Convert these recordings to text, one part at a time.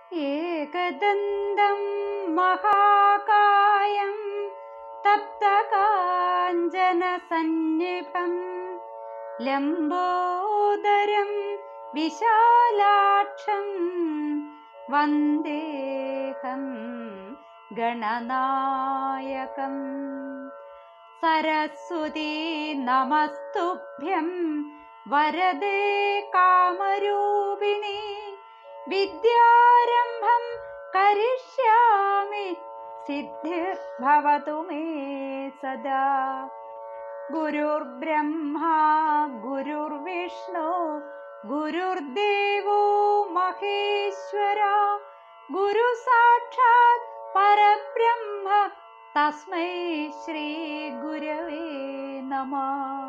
ഏകദന്തം മഹാകായം തപ്തകാഞ്ചനസന്നിഭം ലംബോദരം വിശാലാക്ഷം വന്ദേഹം ഗണനായകം. സരസ്വതീ നമസ്തുഭ്യം വരദേ കാമരൂപിണി വിദ്യാരംഭം കരിഷ്യാമി സിദ്ധിർഭവതു may സദാ. ഗുരുർബ്രഹ്മാ ഗുരുർവിഷ്ണു ഗുരുർദേവോ മഹേശ്വര ഗുരു സാക്ഷാത് പരബ്രഹ്മ തസ്മൈ ശ്രീ ഗുരവേ നമഃ.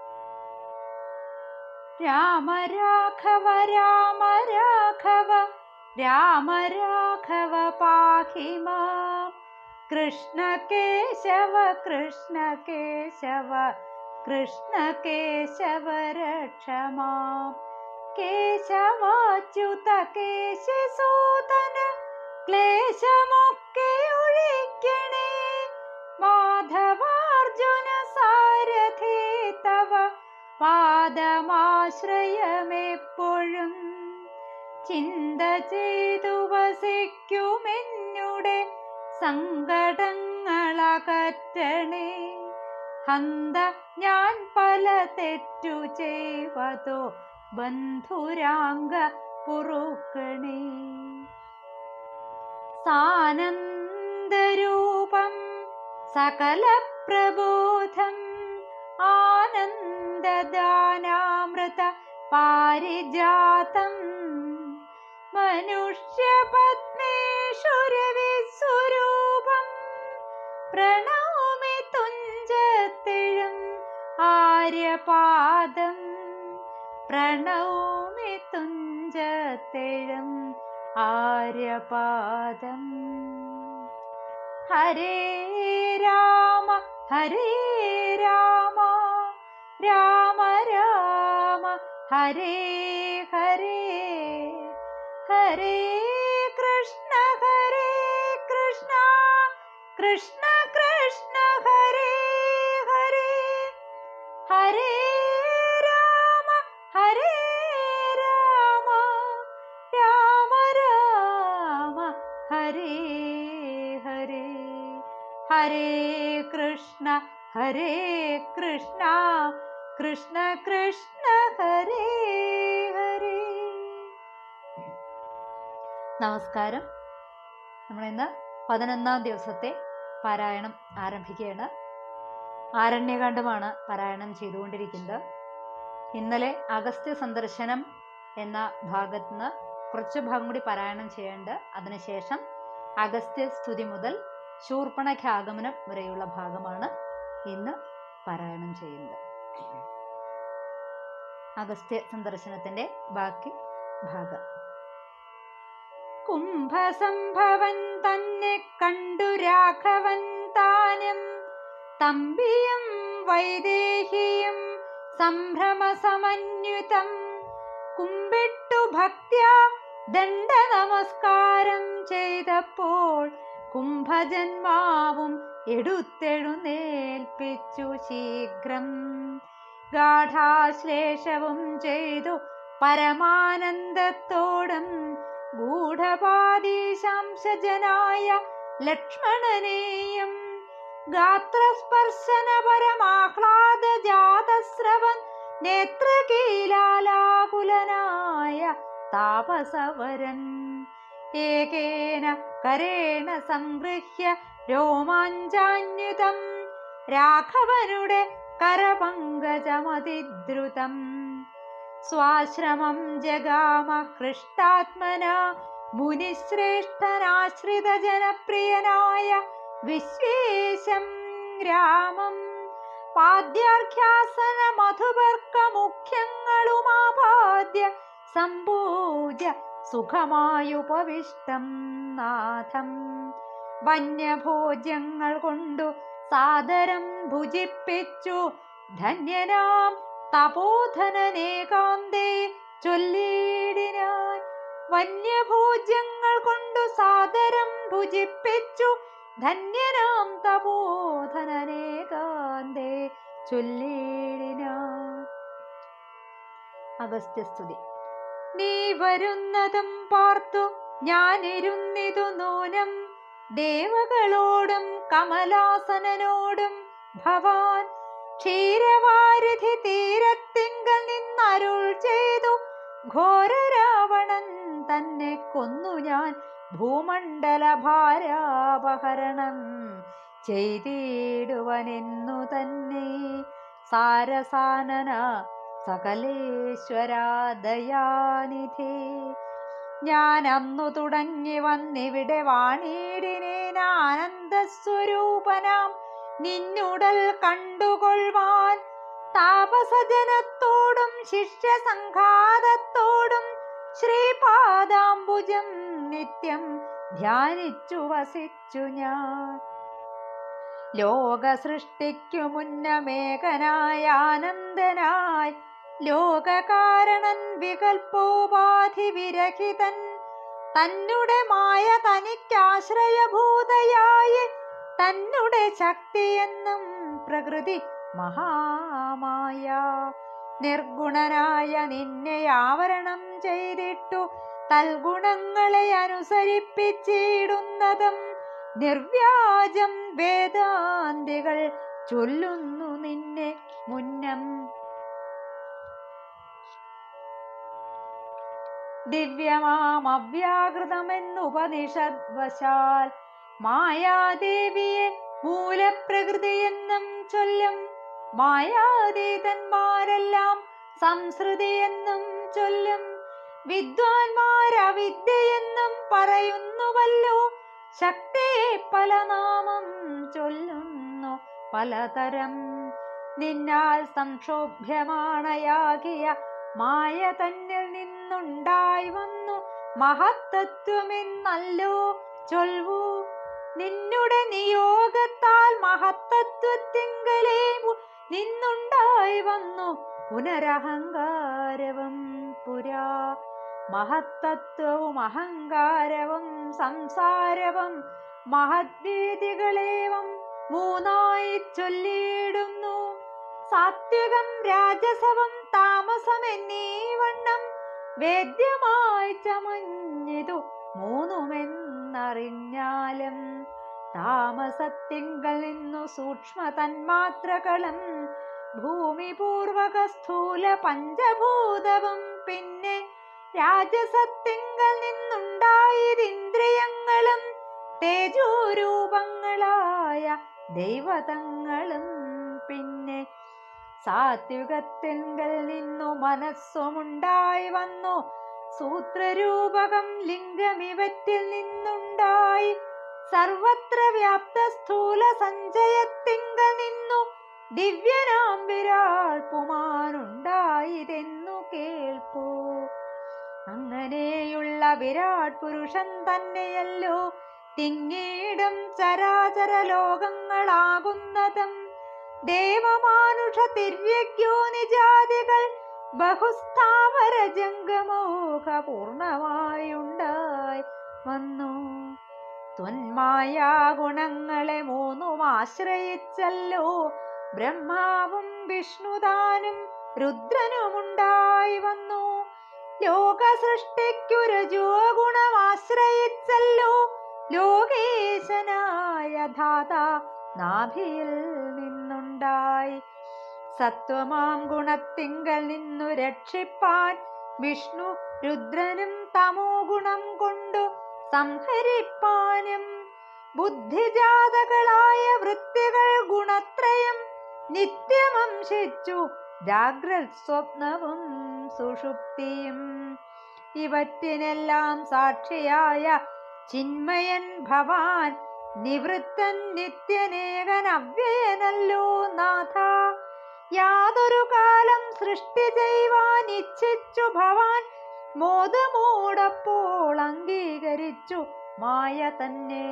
രാമ രാഘവ രാമ രാഘവ രാമ രാഘവ പാഹി മാം. കൃഷ്ണ കേശവ കൃഷ്ണ കേശവ കൃഷ്ണ കേശവ രക്ഷ മാം. കേശവാച്യുത കേശിസൂതന ക്ലേശമൊക്കെ ഒഴിക്കണേ. മാധവാർജുന സാരഥി തവ പാദമാശ്രയമെപ്പോഴും. ചിന്ത ചെയ്തു വസിക്കുമെന്നുടെ സങ്കടങ്ങളകറ്റണേ. ഹന്ത ഞാൻ പല തെറ്റു ചെയ്വതോ ബന്ധുരാംഗ പൊറുക്കണേ. സാനന്ദരൂപം സകല പ്രബോധം ആനന്ദദാനാമൃത പാരിജാതം. മനുഷ്യപത്മേശ്വരവിസ്വരൂപം പ്രണൗമി തുഞ്ചത്തിഴും ആര്യപാദം. പ്രണൗമി തുഞ്ചത്തിഴും ആര്യപാദം. ഹരേ രാമ ഹരേ രാമ രാമ രാമ ഹരേ ഹരേ. ഹരേ കൃഷ്ണ കൃഷ്ണ കൃഷ്ണ ഹരേ ഹരേ. ഹരേ രാമ രാമ രാമ ഹരേ ഹരേ. ഹരേ കൃഷ്ണ കൃഷ്ണ കൃഷ്ണ ഹരേ ഹരേ. നമസ്കാരം. നമ്മളിന്ന് 11ാം ദിവസത്തെ പാരായണം ആരംഭിക്കുകയാണ്. ആരണ്യകാണ്ഡമാണ് പാരായണം ചെയ്തുകൊണ്ടിരിക്കുന്നത്. ഇന്നലെ അഗസ്ത്യ സന്ദർശനം എന്ന ഭാഗത്ത് നിന്ന് കുറച്ച് ഭാഗം കൂടി പാരായണം ചെയ്യേണ്ട. അതിനുശേഷം അഗസ്ത്യ സ്തുതി മുതൽ ശൂർപ്പണഖ ആഗമനം വരെയുള്ള ഭാഗമാണ് ഇന്ന് പാരായണം ചെയ്യുന്നത്. അഗസ്ത്യ സന്ദർശനത്തിന്റെ ബാക്കി ഭാഗം. കുംഭസംഭവൻ തന്നെ കണ്ടു രാഘവൻ താനും തമ്പിയും വൈദേഹിയും സംഭ്രമസമന്വിതം. കുമ്പിട്ടു ഭക്ത്യാ ദണ്ഡ നമസ്കാരം ചെയ്തപ്പോൾ കുംഭജന്മാവും എടുത്തെഴുന്നേൽപ്പിച്ചു ശീഘ്രം. ഗാഠാശ്ലേഷവും ചെയ്തു പരമാനന്ദത്തോടും ഗൂഢപാദീശാംശജനായ ലക്ഷ്മണനെയും ഗാത്രസ്പർശന പരമാഹ്ലാദ ജാതസ്രവൻ നേത്രകീലാലാകുലനായ താപസവരൻ ഏകേന കരേണ സംഗൃഹ്യ രോമാഞ്ചാന്യുതം രാഘവനുടെ കരപങ്കജമതിദ്രുതം. സ്വാശ്രമം ജഗാമ ഹൃഷ്ടാത്മന മുനിശ്രേഷ്ഠനാശ്രിത ജനപ്രിയനായ വിശ്വേശം രാമം. പാദ്യാർഘ്യാസന മധുപർക്ക മുഖ്യങ്ങളുമാപാദ്യ സംപൂജ്യ സുഖമായുപവിഷ്ടം നാഥം. വന്യഭോജ്യങ്ങൾ കൊണ്ടു സാദരം ഭുജിപ്പിച്ചു ധന്യനാം തപോധനനേകാന്തേ ചൊല്ലിയിടിനാൻ. വന്യഭോജ്യങ്ങൾ കൊണ്ടു സാദരം ഭുജിപ്പിച്ചു ധന്യനാം തപോധനനേകാന്തേ ചൊല്ലിടിനാൻ. അഗസ്ത്യസ്തുതി. നീ വരുന്നതും പാർത്തു ഞാനിരുന്നിതു നൂനം ദേവകളോടും കമലാസനനോടും ഭവാൻ ക്ഷീരവാരിധി തീരത്തിങ്കൽ നിന്നരുൾ ചെയ്തു ഘോരരാവണൻ തന്നെ കൊന്നു ഞാൻ ഭൂമണ്ഡല ഭാരാപഹരണം ചെയ്തിടുവനെന്നു തന്നെ. സാരസാനന സകലേശ്വരാ ദയാനിധി ഞാൻ അന്നു തുടങ്ങി വന്നിവിടെ വാണിടിനേൻ ആനന്ദസ്വരൂപനാം നിന്നുടൽ കണ്ടുകൊള്ളുവാൻ. താപസജനത്തോടും ശിഷ്യസംഘാതത്തോടും ശ്രീപാദാംബുജം നിത്യം ധ്യാനിച്ചു വസിച്ചു ഞാൻ. ലോക സൃഷ്ടിക്കു മുന്നമേകനായ ആനന്ദനായി ലോകകാരണൻ വികൽപ്പോപാധി വിരഹിതൻ തന്നുടെ മായ തനിക്കാശ്രയഭൂതയായി തന്നുടെ ശക്തിയെന്നും പ്രകൃതി മഹാമായ നിർഗുണനായ നിന്നെ ആവരണം ചെയ്തിട്ടു തൽഗുണങ്ങളെ അനുസരിപ്പിച്ചിടുന്നതും നിർവ്യാജം വേദാന്തികൾ ചൊല്ലുന്നു നിന്നെ മുന്നം. ദിവ്യമാം അവ്യാകൃതമെന്നുപനിഷദ്വശാൽ മായാദേവിയെ മൂലപ്രകൃതിയെന്നും ചൊല്ലും. മായാതീതന്മാരെല്ലാം സംസൃതിയെന്നും ചൊല്ലും. വിദ്വാൻമാരവിദ്യയെന്നും പറയുന്നുവല്ലോ. ശക്തിയെ പല നാമം ചൊല്ലുന്നു പലതരം. നിന്നാൽ സംക്ഷോഭ്യമാണയാകിയ മായ തന്നിൽ നിന്നുണ്ടായി വന്നു മഹത്തത്വമെന്നല്ലോ ചൊൽവൂ. നിന്നുടെ നിയോഗത്താൽ മഹത്തത്വത്തിങ്കലേ നിന്നുണ്ടായി വന്നു പുനരഹങ്കാരവും പുരാ. മഹത്തത്വവും അഹങ്കാരവും സംസാരവും മഹദ്വീതികളേവം മൂന്നായി ചൊല്ലിയിടുന്നു. സാത്വികം രാജസവും താമസമെന്നീ വണ്ണം വേദ്യമായി ചമഞ്ഞിതു മൂന്നുമെന്നറിഞ്ഞാലും താമസത്തിങ്കൽ നിന്നു സൂക്ഷ്മ തന്മാത്രകളും ഭൂമിപൂർവക സ്ഥൂല പഞ്ചഭൂതവും പിന്നെ രാജസത്തിങ്കൽ നിന്നുണ്ടായതിന്ദ്രിയങ്ങളും തേജോരൂപങ്ങളായ ദൈവതങ്ങളും പിന്നെ സാത്വികത്തിങ്കൽ നിന്നു മനസ്സുമുണ്ടായി വന്നു സൂത്രരൂപകം ലിംഗമിവറ്റിൽ നിന്നുണ്ടായി സർവത്ര വ്യാപ്ത സ്ഥൂല സഞ്ചയത്തിങ്കൽ നിന്നു ദിവ്യനാം വിരാൾ പുമാനുണ്ടായതെന്നു കേൾപ്പൂ. അങ്ങനെയുള്ള വിരാട് പുരുഷൻ തന്നെയല്ലോ തിങ്ങീടും ചരാചര ലോകങ്ങളാകുന്നതും. ദേവമാനുഷ തിര്യജ്ഞോ നിജാതികൾ ബഹുസ്ഥാവര ജംഗമോഹ പൂർണമായുണ്ടായി വന്നു. ത്വന്മായാ ഗുണങ്ങളെ മൂന്നും ആശ്രയിച്ചല്ലോ ബ്രഹ്മാവും വിഷ്ണുതാനും രുദ്രനുമുണ്ടായി വന്നു. ലോക സൃഷ്ടിക്കു രജോ ഗുണം ആശ്രയിച്ചല്ലോ ലോകേശനായ ധാത നാഭിയിൽ നിന്നുണ്ടായി. സത്വമാം ഗുണത്തിങ്കൽ നിന്നു രക്ഷിപ്പാൻ വിഷ്ണു രുദ്രനും തമോ ഗുണം കൊണ്ടു സംഹരിപ്പാനും ബുദ്ധിജാതകളായ വൃത്തികൾ ഗുണത്രയം നിത്യമംശിച്ചു ജാഗ്രത് സ്വപ്നവും സുഷുപ്തിയും. ഇവറ്റിനെല്ലാം സാക്ഷിയായ ചിന്മയൻ ഭവാൻ നിവൃത്തൻ നിത്യനേകൻ അവ്യയനല്ലോ നാഥ. യാതൊരു കാലം സൃഷ്ടി ചെയ്യുവാൻ ഇച്ഛിച്ചു ഭവാൻ മോദമോടപ്പോൾ അംഗീകരിച്ചു മായ തന്നെ.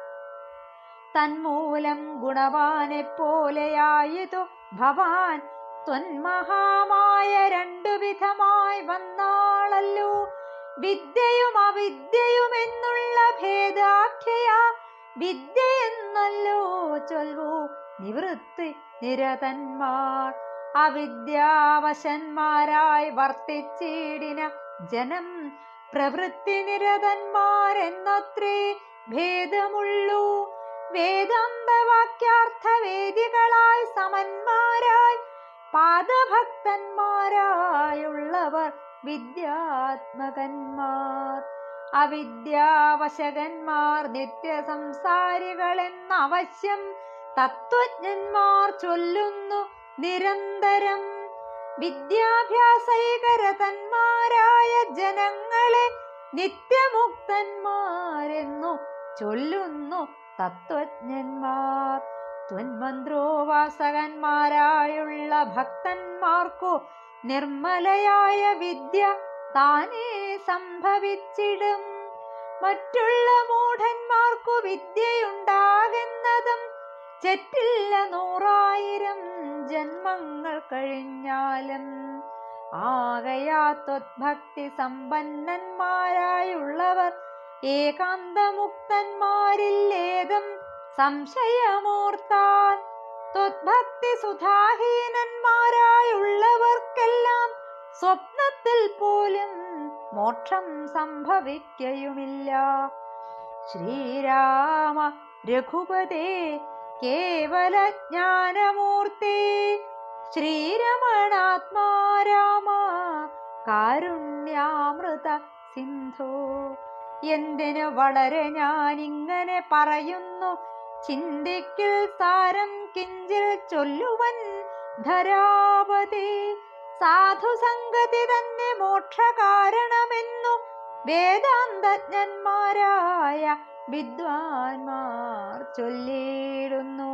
തന്മൂലം ഗുണവാനെ പോലെയായതു ഭവാൻ ത്വന്മഹാമായ രണ്ടു വിധമായി വന്നാളല്ലോ. വിദ്യയും അവിദ്യയുമെന്നുള്ള ഭേദാഖ്യയ വിദ്യയെന്നല്ലോ ചൊൽവു നിവൃത്തി നിരതന്മാർ. അവിദ്യാവശന്മാരായി വർത്തിച്ചിടിന ജനം പ്രവൃത്തി നിരതന്മാരെന്നത്രേ ഭേദമുള്ളൂ. വേദാന്തവാക്യാർത്ഥ വേദികളായി സമന്മാരായി പാദഭക്തന്മാരായുള്ളവർ വിദ്യാത്മകന്മാർ. അവിദ്യാവശകന്മാർ നിത്യസംസാരികളെന്നവശ്യം തത്വജ്ഞന്മാർ ചൊല്ലുന്നു നിരന്തരം. വിദ്യാഭ്യാസൈകരതന്മാരായ ജനങ്ങളെ നിത്യമുക്തന്മാരെന്നു ചൊല്ലുന്നു തത്വജ്ഞന്മാർ. ത്വന്മന്ത്രോപാസകന്മാരായുള്ള ഭക്തന്മാർക്കു നിർമ്മലയായ വിദ്യ താനേ സംഭവിച്ചിടും. മറ്റുള്ള മൂഢന്മാർക്കു വിദ്യയുണ്ടാകുന്നതും ചെറ്റില്ല 100,000 ജന്മങ്ങൾ കഴിഞ്ഞാലും. ആകയാ ത്വദ്ഭക്തി സമ്പന്നന്മാരായുള്ളവർ ഏകാന്തമുക്തന്മാരില്ലേതും സംശയമോർത്താൽ. ത്വദ്ഭക്തി സുധാഹീനന്മാരായുള്ളവർക്കെല്ലാം സ്വപ്നത്തിൽ പോലും മോക്ഷം സംഭവിക്കയുമില്ല. ശ്രീരാമ രഘുപതേ കേവല ജ്ഞാനമൂർത്തേ ശ്രീരമണാത്മാ രാമ കാരുണ്യാമൃത സിന്ധോ. എന്തിനു വളരെ ഞാനിങ്ങനെ പറയുന്നു, ചിന്തിക്കിൽ സാരം കിഞ്ചിൽ ചൊല്ലുവൻ ധരാപതേ. സാധുസംഗതി തന്നെ മോക്ഷകാരണമെന്നു വേദാന്തജ്ഞന്മാരായ വിദ്വാൻമാർ ചൊല്ലിയിടുന്നു.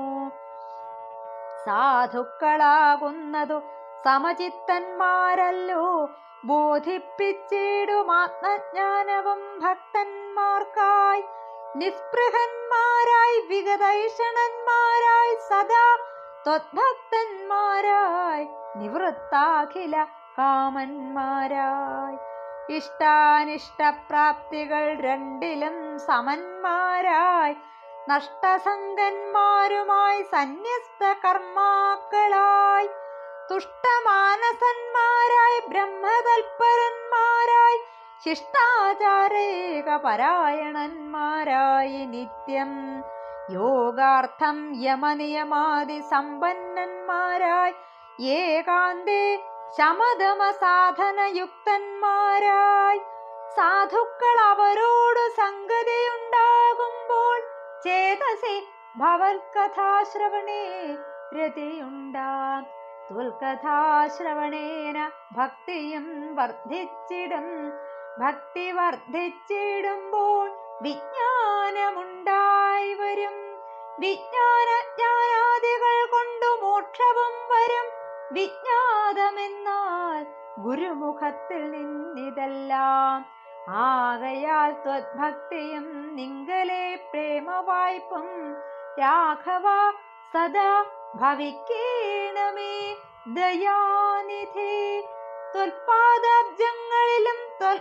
സാധുക്കളാകുന്നതു സമചിത്തന്മാരല്ലോ ബോധിപ്പിച്ചിടും ആത്മജ്ഞാനവും ഭക്തന്മാർക്കായി. നിസ്പൃഹന്മാരായി വിഗതൈഷണന്മാരായി സദാ ത്വദ്ഭക്തന്മാരായി നിവൃത്താഖില കാമന്മാരായി. ഇഷ്ടാനിഷ്ടപ്രാപ്തികൾ രണ്ടിലും സമന്മാരായി നഷ്ടസംഗന്മാരുമായി സന്യസ്ത കർമാക്കളായി. തുഷ്ടമാനസന്മാരായി ബ്രഹ്മതൽപരന്മാരായി ശിഷ്ടാചാരേക പരായണന്മാരായി നിത്യം യോഗാർത്ഥം യമനിയമാദി സമ്പന്നന്മാരായി ഏകാന്തേ ശമദമ സാധനയുക്തന്മാരായി. സാധുക്കൾ അവരോട് സംഗതിയുണ്ടാകുമ്പോൾ ചേതസി ഭവൽകഥാശ്രവണേ രതിയുണ്ടാം. തുൽകഥാശ്രവണേന ഭക്തിയും വർദ്ധിച്ചിടും. ഭക്തി വർദ്ധിച്ചിടുമ്പോൾ വിജ്ഞാനമുണ്ടായി വരും. വിജ്ഞാനജ്ഞാനാദികൾ കൊണ്ടു മോക്ഷവും വരും. വിജ്ഞാതമെന്നാൽ ഗുരുമുഖത്തിൽ നിന്നിതെല്ലാം. ആകയാൽ ത്വദ്ഭക്തിയും നിങ്കലെ പ്രേമവായ്പും രാഘവ സദാ ഭവിക്കേണമേ ദയാനിധി. ത്വൽപാദാബ്ജങ്ങളിലും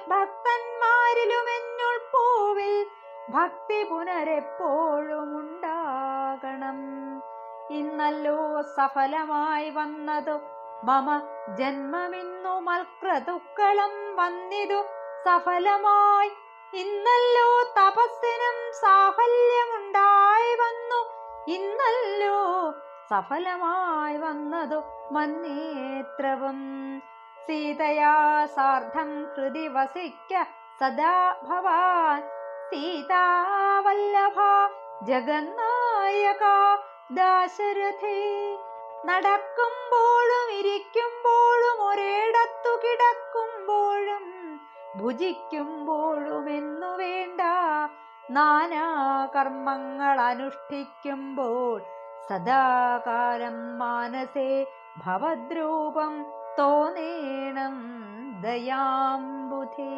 ത്വൽഭക്തന്മാരിലുമെന്നുൾപ്പൂവിൽ ഭക്തി പുനരെപ്പോഴും ഉണ്ടാകണം. ഇന്നല്ലോ സഫലമായി വന്നതു മമ ജന്മമിന്നു മൽക്രതുക്കളും വന്നിതു സഫലമായി. ഇന്നല്ലോ തപസ്സിനും സാഫല്യമുണ്ടായി വന്നു. ഇന്നല്ലോ സഫലമായി വന്നതു മന്നേത്രവും. സീതയാ സാർദ്ധം ഹൃദി വസിക്ക സദാ ഭവാൻ. സീതാവല്ലഭ ജഗന്നായക ദാശരഥേ. നടക്കുമ്പോഴും ഇരിക്കുമ്പോഴും ഒരിടത്തു കിടക്കുമ്പോഴും ഭുജിക്കുമ്പോഴും എന്നു വേണ്ട നാനാ കർമ്മങ്ങൾ അനുഷ്ഠിക്കുമ്പോൾ സദാകാലം മാനസേ ഭവദ്രൂപം തോന്നേണം ദയാംബുധേ.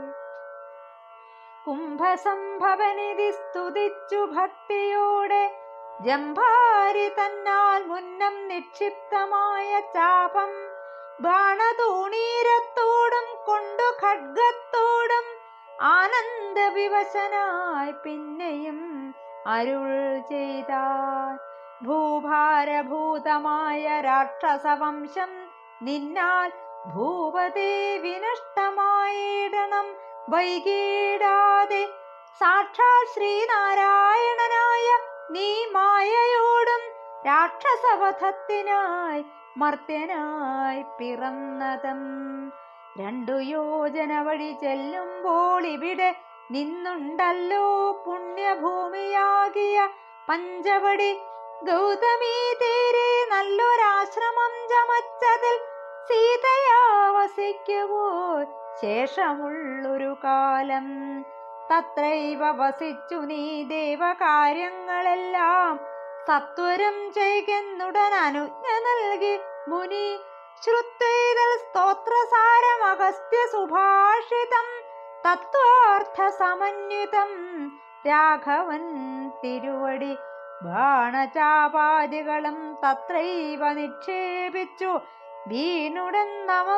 കുംഭസംഭവനിധി സ്തുതിച്ചു ഭക്തിയോടെ ജംഭാരി തന്നാൽ മുന്നം നിക്ഷിപ്തമായ ചാപം ബാണതൂണീരത്തോടും കൊണ്ടു ഖഡ്ഗത്തോടും ആനന്ദവിവശനായി പിന്നെയും അരുൾ ചെയ്താൻ. ഭൂഭാരഭൂതമായ രാക്ഷസവംശം നിന്നാൽ ഭൂപതി വിനഷ്ടമായിടണം വൈകിടാതെ. സാക്ഷാൽ ശ്രീനാരായണനായ നീ മായയോടും രാക്ഷസവധത്തിനായി മർത്യനായി പിറന്നതും. 2 യോജന വഴി ചെല്ലുമ്പോൾ ഇവിടെ നിന്നുണ്ടല്ലോ പുണ്യഭൂമിയാകിയ പഞ്ചവടി. ഗൗതമി തീരെ നല്ലൊരാശ്രമം ചമച്ചതിൽ സീതയാ വസിക്കുവോർ ശേഷമുള്ളൊരു കാലം. തത്രൈവ വസിച്ചു നീ ദേവകാര്യങ്ങളെല്ലാം സത്വരം ചെയ്തെന്നുടൻ അനുജ്ഞ നൽകി മുനി. ശ്രുത്വൈതൽ സ്തോത്രസാരം അഗസ്ത്യ സുഭാഷിതം തത്വാർത്ഥ സമന്വിതം രാഘവൻ തിരുവടി. ബാണചാപാദികളും തത്രൈവ നിക്ഷേപിച്ചു വീണുടൻ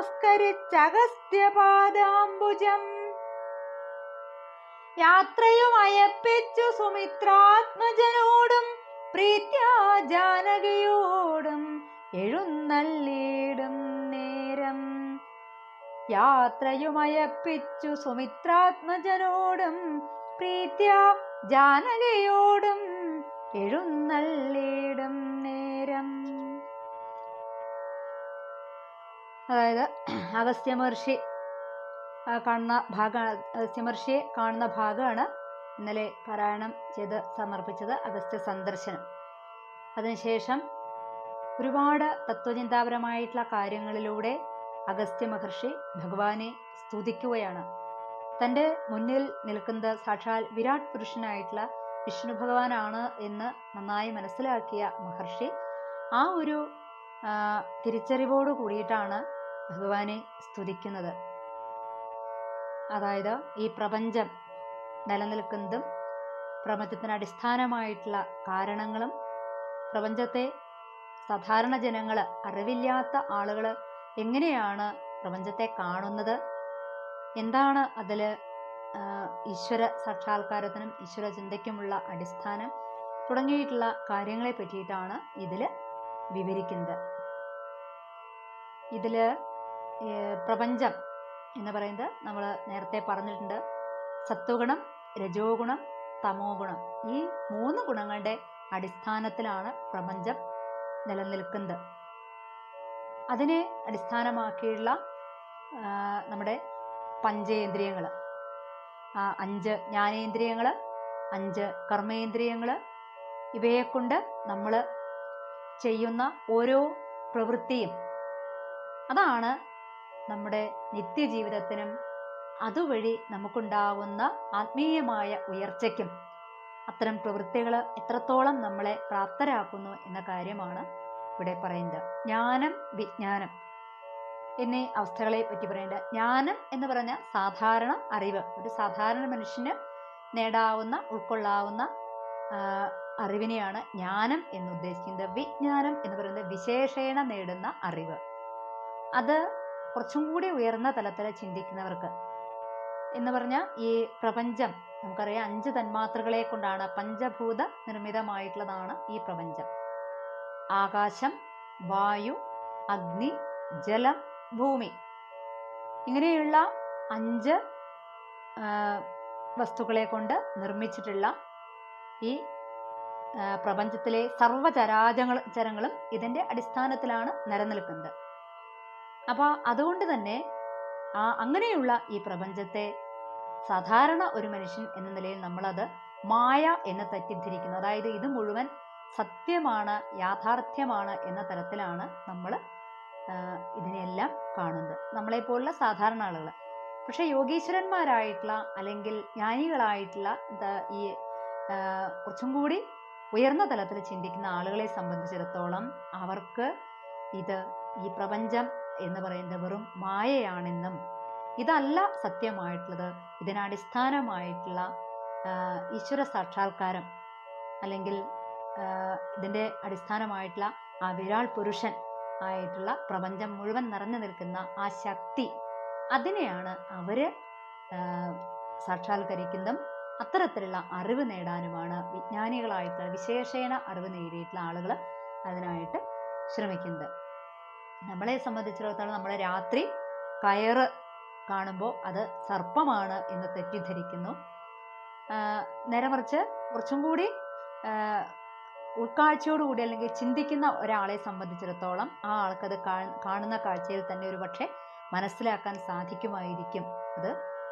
നമസ്കരിച്ചഗസ്ത്യപാദാംബുജം. യാത്രയും അയപ്പിച്ചു സുമിത്രാത്മജനോടും പ്രീത്യാ ജാനകിയോടും എഴുന്നള്ളിയിടും നേരം. യാത്രയുമയപ്പിച്ചു സുമിത്രാത്മജനോടും പ്രീത്യാ ജാനകിയോടും എഴുന്നള്ളിയിടും നേരം. അതായത് അഗസ്ത്യമഹർഷി അഗസ്ത്യമഹർഷിയെ കാണുന്ന ഭാഗമാണ് ഇന്നലെ പാരായണം ചെയ്ത് സമർപ്പിച്ചത്, അഗസ്ത്യ സന്ദർശനം. അതിനുശേഷം ഒരുപാട് തത്വചിന്താപരമായിട്ടുള്ള കാര്യങ്ങളിലൂടെ അഗസ്ത്യ മഹർഷി ഭഗവാനെ സ്തുതിക്കുകയാണ്. തൻ്റെ മുന്നിൽ നിൽക്കുന്നത് സാക്ഷാൽ വിരാട് പുരുഷനായിട്ടുള്ള വിഷ്ണു ഭഗവാനാണ് എന്ന് നന്നായി മനസ്സിലാക്കിയ മഹർഷി ആ ഒരു തിരിച്ചറിവോട് കൂടിയിട്ടാണ് ഭഗവാനെ സ്തുതിക്കുന്നത്. അതായത് ഈ പ്രപഞ്ചം നിലനിൽക്കുന്നതും പ്രപഞ്ചത്തിന് അടിസ്ഥാനമായിട്ടുള്ള കാരണങ്ങളും പ്രപഞ്ചത്തെ സാധാരണ ജനങ്ങൾ, അറിവില്ലാത്ത ആളുകൾ എങ്ങനെയാണ് പ്രപഞ്ചത്തെ കാണുന്നത്, എന്താണ് അതിൽ ഈശ്വര സാക്ഷാത്കാരത്തിനും ഈശ്വര ചിന്തയ്ക്കുമുള്ള അടിസ്ഥാനം തുടങ്ങിയിട്ടുള്ള കാര്യങ്ങളെ പറ്റിയിട്ടാണ് ഇതിൽ വിവരിക്കുന്നത്. ഇതിൽ പ്രപഞ്ചം എന്ന് പറയുന്നത് നമ്മൾ നേരത്തെ പറഞ്ഞിട്ടുണ്ട്, സത്വഗുണം, രജോ ഗുണം, തമോ ഗുണം, ഈ 3 ഗുണങ്ങളുടെ അടിസ്ഥാനത്തിലാണ് പ്രപഞ്ചം നിലനിൽക്കുന്നത്. അതിനെ അടിസ്ഥാനമാക്കിയുള്ള നമ്മുടെ പഞ്ചേന്ദ്രിയങ്ങൾ, 5 ജ്ഞാനേന്ദ്രിയങ്ങൾ, 5 കർമ്മേന്ദ്രിയങ്ങൾ, ഇവയെക്കൊണ്ട് നമ്മൾ ചെയ്യുന്ന ഓരോ പ്രവൃത്തിയും അതാണ് നമ്മുടെ നിത്യജീവിതത്തിനും അതുവഴി നമുക്കുണ്ടാകുന്ന ആത്മീയമായ ഉയർച്ചയ്ക്കും അത്തരം പ്രവൃത്തികൾ എത്രത്തോളം നമ്മളെ പ്രാപ്തരാക്കുന്നു എന്ന കാര്യമാണ് ഇവിടെ പറയുന്നത്. ജ്ഞാനം, വിജ്ഞാനം എന്നീ അവസ്ഥകളെ പറ്റി പറയേണ്ടത്. ജ്ഞാനം എന്ന് പറഞ്ഞാൽ സാധാരണ അറിവ്, ഒരു സാധാരണ മനുഷ്യന് നേടാവുന്ന ഉൾക്കൊള്ളാവുന്ന അറിവിനെയാണ് ജ്ഞാനം എന്ന് ഉദ്ദേശിക്കുന്നത്. വിജ്ഞാനം എന്ന് പറയുന്നത് വിശേഷേണ നേടുന്ന അറിവ്. അത് കുറച്ചും കൂടി ഉയർന്ന തലത്തിൽ ചിന്തിക്കുന്നവർക്ക് എന്ന് പറഞ്ഞാൽ ഈ പ്രപഞ്ചം നമുക്കറിയാം 5 തന്മാത്രകളെ കൊണ്ടാണ്, പഞ്ചഭൂത നിർമ്മിതമായിട്ടുള്ളതാണ് ഈ പ്രപഞ്ചം. ആകാശം, വായു, അഗ്നി, ജലം, ഭൂമി, ഇങ്ങനെയുള്ള 5 വസ്തുക്കളെ കൊണ്ട് നിർമ്മിച്ചിട്ടുള്ള ഈ പ്രപഞ്ചത്തിലെ സർവ്വചരാചരങ്ങളും ഇതിൻ്റെ അടിസ്ഥാനത്തിലാണ് നിലനിൽക്കുന്നത്. അപ്പോൾ അതുകൊണ്ട് തന്നെ അങ്ങനെയുള്ള ഈ പ്രപഞ്ചത്തെ സാധാരണ ഒരു മനുഷ്യൻ എന്ന നിലയിൽ നമ്മളത് മായ എന്ന് തെറ്റിദ്ധരിക്കുന്നു. അതായത് ഇത് മുഴുവൻ സത്യമാണ്, യാഥാർത്ഥ്യമാണ് എന്ന തരത്തിലാണ് നമ്മൾ ഇതിനെല്ലാം കാണുന്നത്, നമ്മളെപ്പോലുള്ള സാധാരണ ആളുകൾ. പക്ഷെ യോഗീശ്വരന്മാരായിട്ടുള്ള അല്ലെങ്കിൽ ജ്ഞാനികളായിട്ടുള്ള ഈ കുറച്ചും കൂടി ഉയർന്ന തലത്തിൽ ചിന്തിക്കുന്ന ആളുകളെ സംബന്ധിച്ചിടത്തോളം അവർക്ക് ഈ പ്രപഞ്ചം എന്ന് പറയുന്നത് വെറും മായയാണെന്നും ഇതല്ല സത്യമായിട്ടുള്ളത്, ഇതിനടിസ്ഥാനമായിട്ടുള്ള ഈശ്വര സാക്ഷാത്കാരം അല്ലെങ്കിൽ ഇതിൻ്റെ അടിസ്ഥാനമായിട്ടുള്ള ആ വിരാട് പുരുഷൻ ആയിട്ടുള്ള പ്രപഞ്ചം മുഴുവൻ നിറഞ്ഞു നിൽക്കുന്ന ആ ശക്തി, അതിനെയാണ് അവർ സാക്ഷാത്കരിക്കുന്നതും അത്തരത്തിലുള്ള അറിവ് നേടാനുമാണ് വിജ്ഞാനികളായിട്ടുള്ള വിശേഷേണ അറിവ് നേടിയിട്ടുള്ള ആളുകൾ അതിനായിട്ട് ശ്രമിക്കുന്നത്. നമ്മളെ സംബന്ധിച്ചിടത്തോളം നമ്മൾ രാത്രി കയറ് കാണുമ്പോൾ അത് സർപ്പമാണ് എന്ന് തെറ്റിദ്ധരിക്കുന്നു. നേരെ മറിച്ച് കുറച്ചും കൂടി ഉൾക്കാഴ്ചയോടുകൂടി അല്ലെങ്കിൽ ചിന്തിക്കുന്ന ഒരാളെ സംബന്ധിച്ചിടത്തോളം ആ ആൾക്കത് കാണുന്ന കാഴ്ചയിൽ തന്നെ ഒരു പക്ഷേ മനസ്സിലാക്കാൻ സാധിക്കുമായിരിക്കും അത്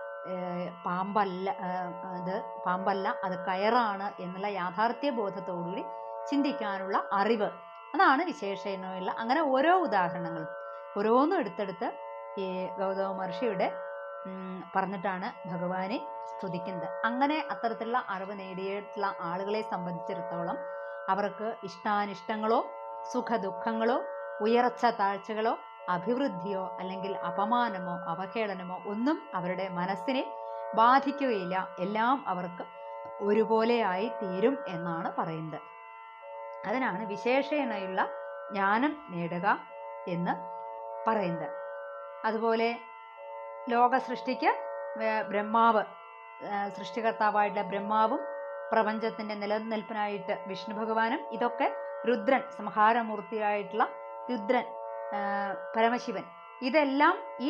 പാമ്പല്ല അത് കയറാണ് എന്നുള്ള യാഥാർത്ഥ്യ ബോധത്തോടുകൂടി ചിന്തിക്കാനുള്ള അറിവ്. അതാണ് വിശേഷണമുള്ള. അങ്ങനെ ഓരോ ഉദാഹരണങ്ങളും ഓരോന്നും എടുത്തെടുത്ത് ഈ ഗൗതമ മഹർഷിയുടെ പറഞ്ഞിട്ടാണ് ഭഗവാനെ സ്തുതിക്കുന്നത്. അങ്ങനെ അത്തരത്തിലുള്ള അറിവ് നേടിയിട്ടുള്ള ആളുകളെ സംബന്ധിച്ചിടത്തോളം അവർക്ക് ഇഷ്ടാനിഷ്ടങ്ങളോ സുഖദുഃഖങ്ങളോ ഉയർച്ച താഴ്ചകളോ അഭിവൃദ്ധിയോ അല്ലെങ്കിൽ അപമാനമോ അവഹേളനമോ ഒന്നും അവരുടെ മനസ്സിനെ ബാധിക്കുകയില്ല. എല്ലാം അവർക്ക് ഒരുപോലെയായി തീരും എന്നാണ് പറയുന്നത്. അതിനാണ് വിശേഷേണയുള്ള ജ്ഞാനം നേടുക എന്ന് പറയുന്നത്. അതുപോലെ ലോക സൃഷ്ടിക്ക് ബ്രഹ്മാവ്, സൃഷ്ടികർത്താവായിട്ടുള്ള ബ്രഹ്മാവും പ്രപഞ്ചത്തിന്റെ നിലനിൽപ്പിനായിട്ട് വിഷ്ണു ഭഗവാനും, ഇതൊക്കെ രുദ്രൻ, സംഹാരമൂർത്തിയായിട്ടുള്ള രുദ്രൻ പരമശിവൻ, ഇതെല്ലാം ഈ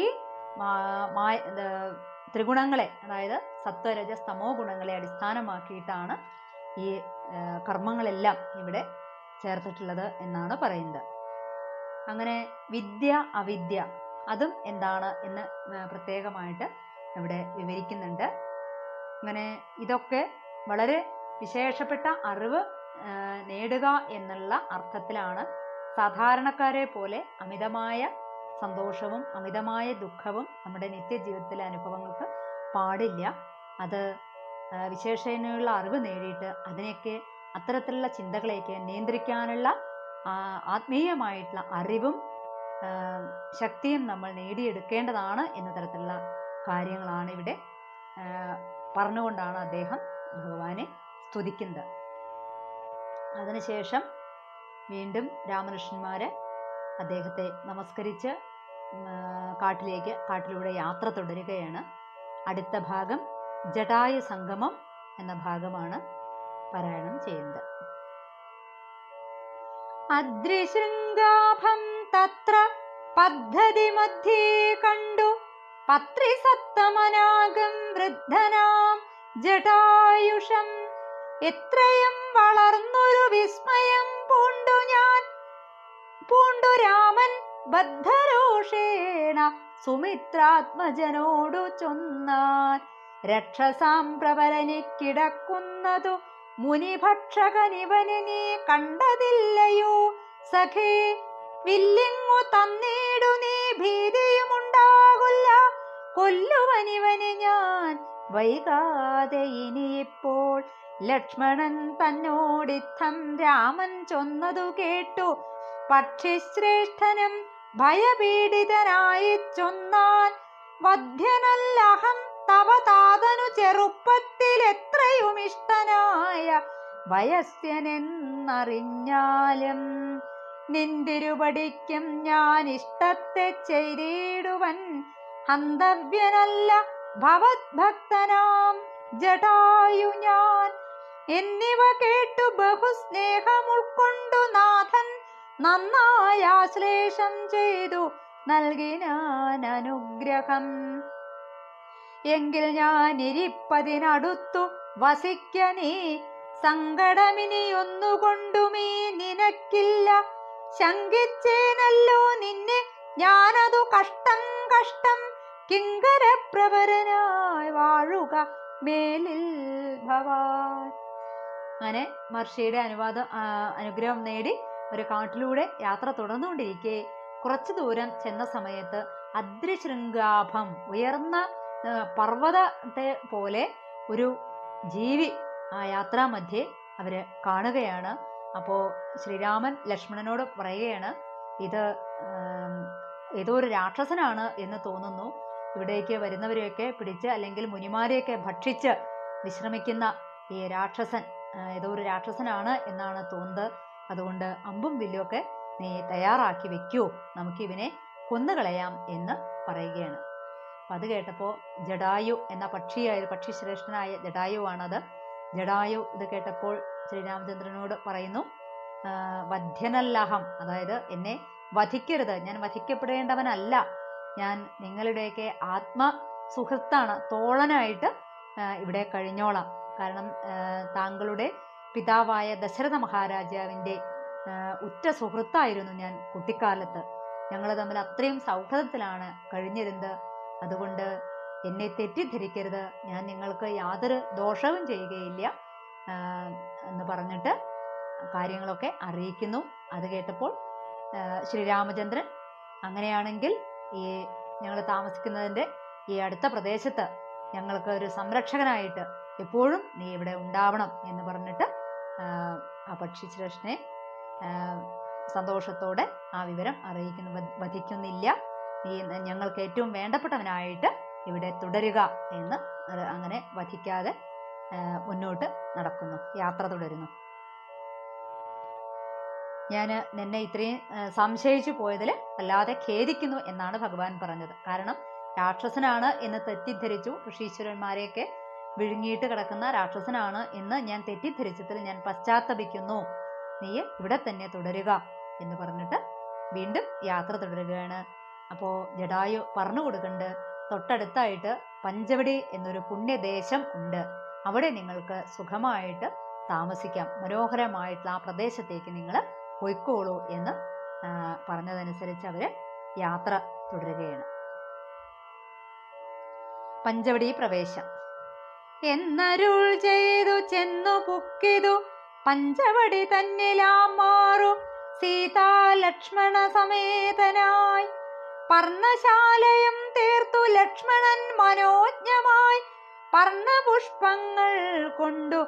ത്രിഗുണങ്ങളെ, അതായത് സത്വരജസ് തമോ ഗുണങ്ങളെ അടിസ്ഥാനമാക്കിയിട്ടാണ് ഈ കർമ്മങ്ങളെല്ലാം ഇവിടെ ചേർത്തിട്ടുള്ളത് എന്നാണ് പറയുന്നത്. അങ്ങനെ വിദ്യ അവിദ്യ അതും എന്താണ് എന്ന് പ്രത്യേകമായിട്ട് ഇവിടെ വിവരിക്കുന്നുണ്ട്. അങ്ങനെ ഇതൊക്കെ വളരെ വിശേഷപ്പെട്ട അറിവ് നേടുക എന്നുള്ള അർത്ഥത്തിലാണ്. സാധാരണക്കാരെ പോലെ അമിതമായ സന്തോഷവും അമിതമായ ദുഃഖവും നമ്മുടെ നിത്യജീവിതത്തിലെ അനുഭവങ്ങൾക്ക് പാടില്ല. അത് വിശേഷണയുള്ള അറിവ് നേടിയിട്ട് അതിനെയൊക്കെ അത്തരത്തിലുള്ള ചിന്തകളെയൊക്കെ നിയന്ത്രിക്കാനുള്ള ആത്മീയമായിട്ടുള്ള അറിവും ശക്തിയും നമ്മൾ നേടിയെടുക്കേണ്ടതാണ് എന്ന തരത്തിലുള്ള കാര്യങ്ങളാണ് ഇവിടെ പറഞ്ഞുകൊണ്ടാണ് അദ്ദേഹം ഭഗവാനെ സ്തുതിക്കുന്നത്. അതിനുശേഷം വീണ്ടും രാമകൃഷ്ണന്മാര് അദ്ദേഹത്തെ നമസ്കരിച്ച് കാട്ടിലൂടെ യാത്ര തുടരുകയാണ്. അടുത്ത ഭാഗം ജടായു സംഗമം എന്ന ഭാഗമാണ് പാരായണം ചെയ്യുന്നത്. അദ്രിശൃംഗാഭം തത്ര പദ്ധതി മധ്യേ കണ്ടു പത്രിസത്തമനാഗം വൃദ്ധനാം ജടായുഷം എത്രയും വളർന്നൊരു വിസ്മയം പൂണ്ടു രാമൻ ബദ്ധരോഷേണ സുമിത്രാത്മജനോടു ചൊന്നാൻ രക്ഷസാം പ്രബലനിക്കിടക്കുന്നതു മുനിഭക്ഷകനിവനെ നീ കണ്ടതില്ലയോ സഖേ, വില്ലിങ്ങു തന്നീടു നീ ഭീതിയുമുണ്ടാകില്ല, കൊല്ലുവനിവനെ ഞാൻ വൈകാതെ ഇനിയിപ്പോൾ. ലക്ഷ്മണൻ തന്നോടിത്തം രാമൻ ചൊന്നതു കേട്ടു പക്ഷിശ്രേഷ്ഠനും ഭയപീഡിതനായി ചൊന്നാൻ, വധ്യനല്ലഹം തവ താതനു ചെറുപ്പത്തിൽ എത്രയും ഇഷ്ടനായ വയസ്യനെന്നറിഞ്ഞാലും നിന്തിരുപടിക്കും ഞാൻ ഇഷ്ടത്തെ ചെയ്തിടുവൻ, ഹന്തവ്യനല്ല ഭവദ്ഭക്തനാം ജടായു ഞാൻ. എന്നിവ കേട്ടു ബഹുസ്നേഹം ഉൾക്കൊണ്ടു നാഥൻ നന്നായ ആശ്ലേഷം ചെയ്തു നൽകിനാൻ അനുഗ്രഹം. എങ്കിൽ ഞാൻ ഇരിപ്പതിനടുത്തു വസിക്ക നീ, സങ്കടമിനിയൊന്നുകൊണ്ടുമീ നിനക്കില്ല. ശങ്കിച്ചേനല്ലോ നിന്നെ ഞാനതു കഷ്ടം കിങ്കരപ്രവരനായി വാഴുക മേലിൽ ഭവാൻ. അങ്ങനെ മഹർഷിയുടെ അനുഗ്രഹം നേടി ഒരു കാട്ടിലൂടെ യാത്ര തുടർന്നുകൊണ്ടിരിക്കെ കുറച്ചു ദൂരം ചെന്ന സമയത്ത് അദ്രിശൃംഗാഭം, ഉയർന്ന പർവ്വതത്തെ പോലെ ഒരു ജീവി ആ യാത്രാമധ്യേ അവര് കാണുകയാണ്. അപ്പോൾ ശ്രീരാമൻ ലക്ഷ്മണനോട് പറയുകയാണ്, ഇത് ഏതോ ഒരു രാക്ഷസനാണ് എന്ന് തോന്നുന്നു. ഇവിടേക്ക് വരുന്നവരെയൊക്കെ പിടിച്ച് അല്ലെങ്കിൽ മുനിമാരെയൊക്കെ ഭക്ഷിച്ച് വിശ്രമിക്കുന്ന ഈ രാക്ഷസൻ ഏതോ ഒരു രാക്ഷസനാണ് എന്നാണ് തോന്നുന്നത്. അതുകൊണ്ട് അമ്പും വില്ലുമൊക്കെ നീ തയ്യാറാക്കി വെക്കൂ, നമുക്കിവനെ കൊന്നുകളയാം എന്ന് പറയുകയാണ്. അപ്പം അത് കേട്ടപ്പോൾ ജടായു എന്ന പക്ഷിശ്രേഷ്ഠനായ ജടായുവാണത്. ജടായു ഇത് കേട്ടപ്പോൾ ശ്രീരാമചന്ദ്രനോട് പറയുന്നു, വധ്യനല്ലഹം, അതായത് എന്നെ വധിക്കരുത്, ഞാൻ വധിക്കപ്പെടേണ്ടവനല്ല, ഞാൻ നിങ്ങളുടെയൊക്കെ ആത്മസുഹൃത്താണ്, തോളനായിട്ട് ഇവിടെ കഴിഞ്ഞോളാം. കാരണം താങ്കളുടെ പിതാവായ ദശരഥ മഹാരാജാവിൻ്റെ ഉറ്റ സുഹൃത്തായിരുന്നു ഞാൻ കുട്ടിക്കാലത്ത്. ഞങ്ങൾ തമ്മിൽ അത്രയും സൗഹൃദത്തിലാണ് കഴിഞ്ഞിരുന്നത്. അതുകൊണ്ട് എന്നെ തെറ്റിദ്ധരിക്കരുത്, ഞാൻ നിങ്ങൾക്ക് യാതൊരു ദോഷവും ചെയ്യുകയില്ല എന്ന് പറഞ്ഞിട്ട് കാര്യങ്ങളൊക്കെ അറിയിക്കുന്നു. അത് കേട്ടപ്പോൾ ശ്രീരാമചന്ദ്രൻ, അങ്ങനെയാണെങ്കിൽ ഈ ഞങ്ങൾ താമസിക്കുന്നതിൻ്റെ ഈ അടുത്ത പ്രദേശത്ത് ഞങ്ങൾക്ക് ഒരു സംരക്ഷകനായിട്ട് എപ്പോഴും നീ ഇവിടെ ഉണ്ടാവണം എന്ന് പറഞ്ഞിട്ട് ആ പക്ഷിശ്രേഷ്ഠനെ സന്തോഷത്തോടെ ആ വിവരം അറിയിക്കുന്നു. വധിക്കുന്നില്ല, നീ ഞങ്ങൾക്ക് ഏറ്റവും വേണ്ടപ്പെട്ടവനായിട്ട് ഇവിടെ തുടരുക എന്ന്. അങ്ങനെ വധിക്കാതെ മുന്നോട്ട് നടക്കുന്നു, യാത്ര തുടരുന്നു. ഞാൻ നിന്നെ ഇത്രയും സംശയിച്ചു പോയതിൽ വല്ലാതെ ഖേദിക്കുന്നു എന്നാണ് ഭഗവാൻ പറഞ്ഞത്. കാരണം രാക്ഷസനാണ് എന്ന് തെറ്റിദ്ധരിച്ചു, ഋഷീശ്വരന്മാരെയൊക്കെ വിഴുങ്ങിയിട്ട് കിടക്കുന്ന രാക്ഷസനാണ് എന്ന് ഞാൻ തെറ്റിദ്ധരിച്ചതിൽ ഞാൻ പശ്ചാത്തപിക്കുന്നു, നീ ഇവിടെ തന്നെ തുടരുക എന്ന് പറഞ്ഞിട്ട് വീണ്ടും യാത്ര തുടരുകയാണ്. അപ്പോൾ ജടായു പറഞ്ഞു കൊടുക്കുന്നുണ്ട്, തൊട്ടടുത്തായിട്ട് പഞ്ചവടി എന്നൊരു പുണ്യദേശം ഉണ്ട്, അവിടെ നിങ്ങൾക്ക് സുഖമായിട്ട് താമസിക്കാം, മനോഹരമായിട്ടുള്ള ആ പ്രദേശത്തേക്ക് നിങ്ങൾ പോയിക്കോളൂ എന്ന് പറഞ്ഞതനുസരിച്ച് അവര് യാത്ര തുടരുകയാണ്. പഞ്ചവടി പ്രവേശം. എന്നരുൾ ചെയ്തു ചെന്നു പുക്കിതു പഞ്ചവടി തന്നിലാം മാറു സീതാ ലക്ഷ്മണ സമേതനായി. പർണശാലയും തീർത്തു ലക്ഷ്മണൻ മനോജ്ഞമായി, പർണപുഷ്പങ്ങൾ കൊണ്ടു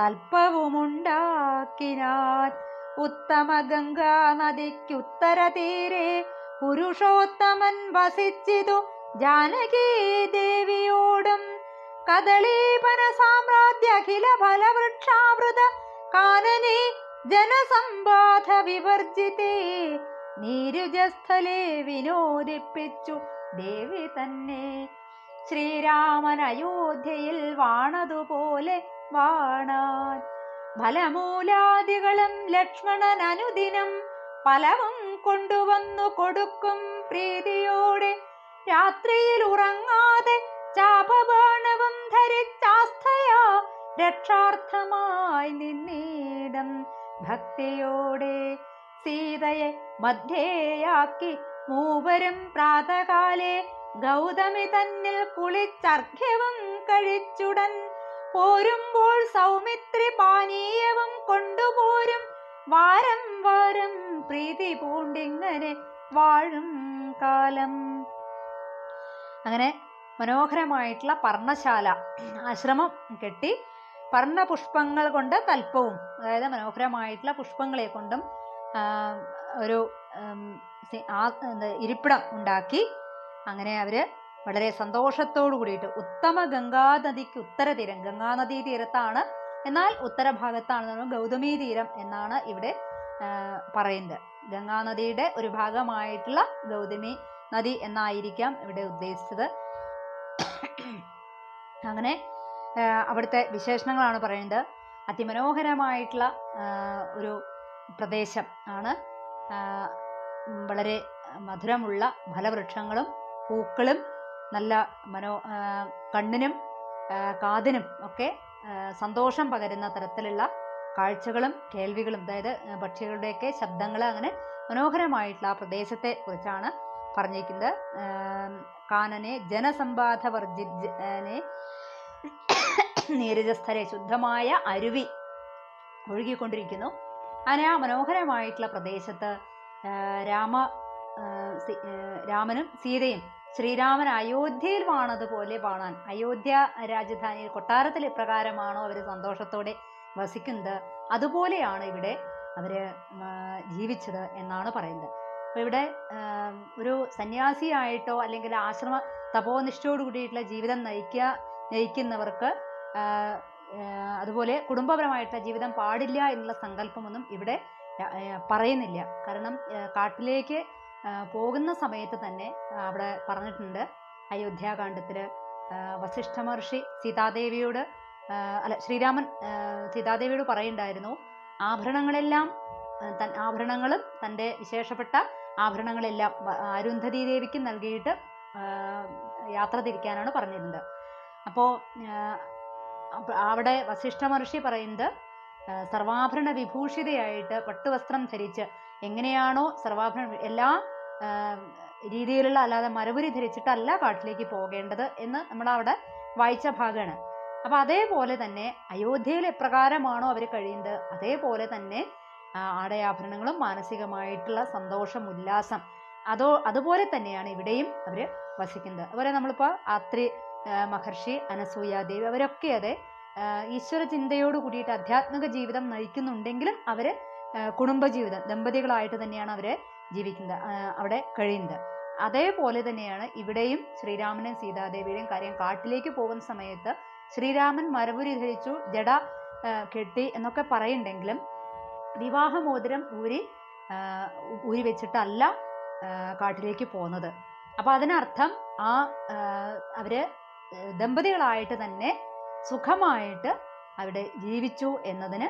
തൽപ്പവുമുണ്ടാക്കിനാൻ. ഉത്തമ ഗംഗാ നദിക്കുത്തര തീരെ പുരുഷോത്തമൻ വസിച്ചിതു ജാനകീ ദേവിയോടും. കദളീപന സാമ്രാജ്യ അഖില ഫലവൃക്ഷാവൃത കാനനെ ജനസമ്പാദ വിവർജിതേ നീരുജസ്ഥലേ വിനോദിപ്പിച്ചു ദേവി തന്നെ. ശ്രീരാമൻ അയോധ്യയിൽ വാണതുപോലെ വാണാൻ. ഫലമൂലാദികളും ലക്ഷ്മണൻ അനുദിനം ഫലവും കൊണ്ടുവന്നു കൊടുക്കും പ്രീതിയോടെ. രാത്രിയിൽ ഉറങ്ങാതെ ചാപബാണവും ധരിച്ചാസ്ഥയാ രക്ഷാർത്ഥമായി നിന്നീടം ഭക്തിയോടെ. സീതയെ മധ്യേയാക്കി മൂവരും പ്രാതകാലെ ഗൗതമി തന്നിൽ കുളിച്ചർഘ്യവും കഴിച്ചുടൻ പോരുമ്പോൾ സൗമിത്രി പാനീയവും കൊണ്ടുപോരും. വാരം വാരം പ്രീതി പൂണ്ടിങ്ങനെ വാഴും കാലം. അങ്ങനെ മനോഹരമായിട്ടുള്ള പർണശാല ആശ്രമം കെട്ടി പർണപുഷ്പങ്ങൾ കൊണ്ട് തൽപ്പവും, അതായത് മനോഹരമായിട്ടുള്ള പുഷ്പങ്ങളെ കൊണ്ടും ഒരു ഇരിപ്പിടം ഉണ്ടാക്കി. അങ്ങനെ അവര് വളരെ സന്തോഷത്തോടു കൂടിയിട്ട് ഉത്തമ ഗംഗാനദിക്ക് ഉത്തര തീരം, ഗംഗാനദീ തീരത്താണ്, എന്നാൽ ഉത്തരഭാഗത്താണ് ഗൗതമീ തീരം എന്നാണ് ഇവിടെ പറയുന്നത്. ഗംഗാനദിയുടെ ഒരു ഭാഗമായിട്ടുള്ള ഗൗതമി നദി എന്നായിരിക്കാം ഇവിടെ ഉദ്ദേശിച്ചത്. അങ്ങനെ അവിടുത്തെ വിശേഷണങ്ങളാണ് പറയുന്നത്. അതിമനോഹരമായിട്ടുള്ള ഒരു പ്രദേശം ആണ്. വളരെ മധുരമുള്ള ഫലവൃക്ഷങ്ങളും പൂക്കളും നല്ല കണ്ണിനും കാതിനും ഒക്കെ സന്തോഷം പകരുന്ന തരത്തിലുള്ള കാഴ്ചകളും കേൾവികളും, അതായത് പക്ഷികളുടെയൊക്കെ ശബ്ദങ്ങൾ, അങ്ങനെ മനോഹരമായിട്ടുള്ള ആ പ്രദേശത്തെ കുറിച്ചാണ് പറഞ്ഞിരിക്കുന്നത്. കാനനെ ജനസമ്പാദ വർജിനെ നീരജസ്ഥരെ, ശുദ്ധമായ അരുവി ഒഴുകിക്കൊണ്ടിരിക്കുന്നു. അങ്ങനെ ആ മനോഹരമായിട്ടുള്ള പ്രദേശത്ത് രാമനും സീതയും ശ്രീരാമൻ അയോധ്യയിൽ വാണതുപോലെ വാണാൻ. അയോധ്യ രാജധാനിയിൽ കൊട്ടാരത്തിൽ എപ്രകാരമാണോ അവർ സന്തോഷത്തോടെ വസിക്കുന്നത്, അതുപോലെയാണ് ഇവിടെ അവര് ജീവിച്ചത് എന്നാണ് പറയുന്നത്. അപ്പൊ ഇവിടെ ഒരു സന്യാസിയായിട്ടോ അല്ലെങ്കിൽ ആശ്രമ തപോനിഷ്ഠയോട് കൂടിയിട്ടുള്ള ജീവിതം നയിക്കുന്നവർക്ക് അതുപോലെ കുടുംബപരമായിട്ടുള്ള ജീവിതം പാടില്ല എന്നുള്ള സങ്കല്പമൊന്നും ഇവിടെ പറയുന്നില്ല. കാരണം കാട്ടിലേക്ക് പോകുന്ന സമയത്ത് തന്നെ അവിടെ പറഞ്ഞിട്ടുണ്ട്, അയോധ്യാകാന്ഡത്തില് വസിഷ്ഠ മഹർഷി സീതാദേവിയോട് ശ്രീരാമൻ സീതാദേവിയോട് പറയുണ്ടായിരുന്നു, ആഭരണങ്ങളെല്ലാം ആഭരണങ്ങളും തൻ്റെ വിശേഷപ്പെട്ട ആഭരണങ്ങളെല്ലാം അരുന്ധതി ദേവിക്ക് നൽകിയിട്ട് യാത്ര തിരിക്കാനാണ് പറഞ്ഞിരുന്നത്. അപ്പോൾ അവിടെ വസിഷ്ഠ മഹർഷി പറയുന്നത്, സർവാഭരണ വിഭൂഷിതയായിട്ട് പട്ടുവസ്ത്രം ധരിച്ച് എങ്ങനെയാണോ സർവാഭരണ എല്ലാ രീതിയിലുള്ള, അല്ലാതെ മരവുരി ധരിച്ചിട്ടല്ല കാട്ടിലേക്ക് പോകേണ്ടത് എന്ന് നമ്മളവിടെ വായിച്ച ഭാഗമാണ്. അപ്പൊ അതേപോലെ തന്നെ അയോധ്യയിൽ എപ്രകാരമാണോ അവർ കഴിയുന്നത് അതേപോലെ തന്നെ ആടയാഭരണങ്ങളും മാനസികമായിട്ടുള്ള സന്തോഷം, ഉല്ലാസം അതുപോലെ തന്നെയാണ് ഇവിടെയും അവര് വസിക്കുന്നത്. അതുപോലെ നമ്മളിപ്പോൾ അത്രി മഹർഷി, അനസൂയാദേവി അവരൊക്കെ അതെ ഈശ്വര ചിന്തയോട് കൂടിയിട്ട് ആധ്യാത്മിക ജീവിതം നയിക്കുന്നുണ്ടെങ്കിലും അവര് കുടുംബജീവിതം ദമ്പതികളായിട്ട് തന്നെയാണ് അവര് ജീവിക്കുന്നത്, അവിടെ കഴിയുന്നത്. അതേപോലെ തന്നെയാണ് ഇവിടെയും ശ്രീരാമനും സീതാദേവിയുടെയും കാര്യം. കാട്ടിലേക്ക് പോകുന്ന സമയത്ത് ശ്രീരാമൻ മരവുരി ധരിച്ചു, ജട കെട്ടി എന്നൊക്കെ പറയുന്നുണ്ടെങ്കിലും വിവാഹമോതിരം ഊരി വെച്ചിട്ടല്ല കാട്ടിലേക്ക് പോകുന്നത്. അപ്പൊ അതിനർത്ഥം അവര് ദമ്പതികളായിട്ട് തന്നെ സുഖമായിട്ട് അവിടെ ജീവിച്ചു എന്നതിന്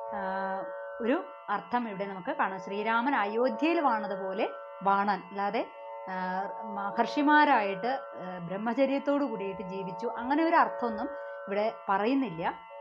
ഒരു അർത്ഥം ഇവിടെ നമുക്ക് കാണാം. ശ്രീരാമൻ അയോധ്യയിൽ വാണതുപോലെ വാണാൻ, അല്ലാതെ മഹർഷിമാരായിട്ട് ബ്രഹ്മചര്യത്തോടു കൂടിയിട്ട് ജീവിച്ചു അങ്ങനെ ഒരു അർത്ഥമൊന്നും ഇവിടെ പറയുന്നില്ല.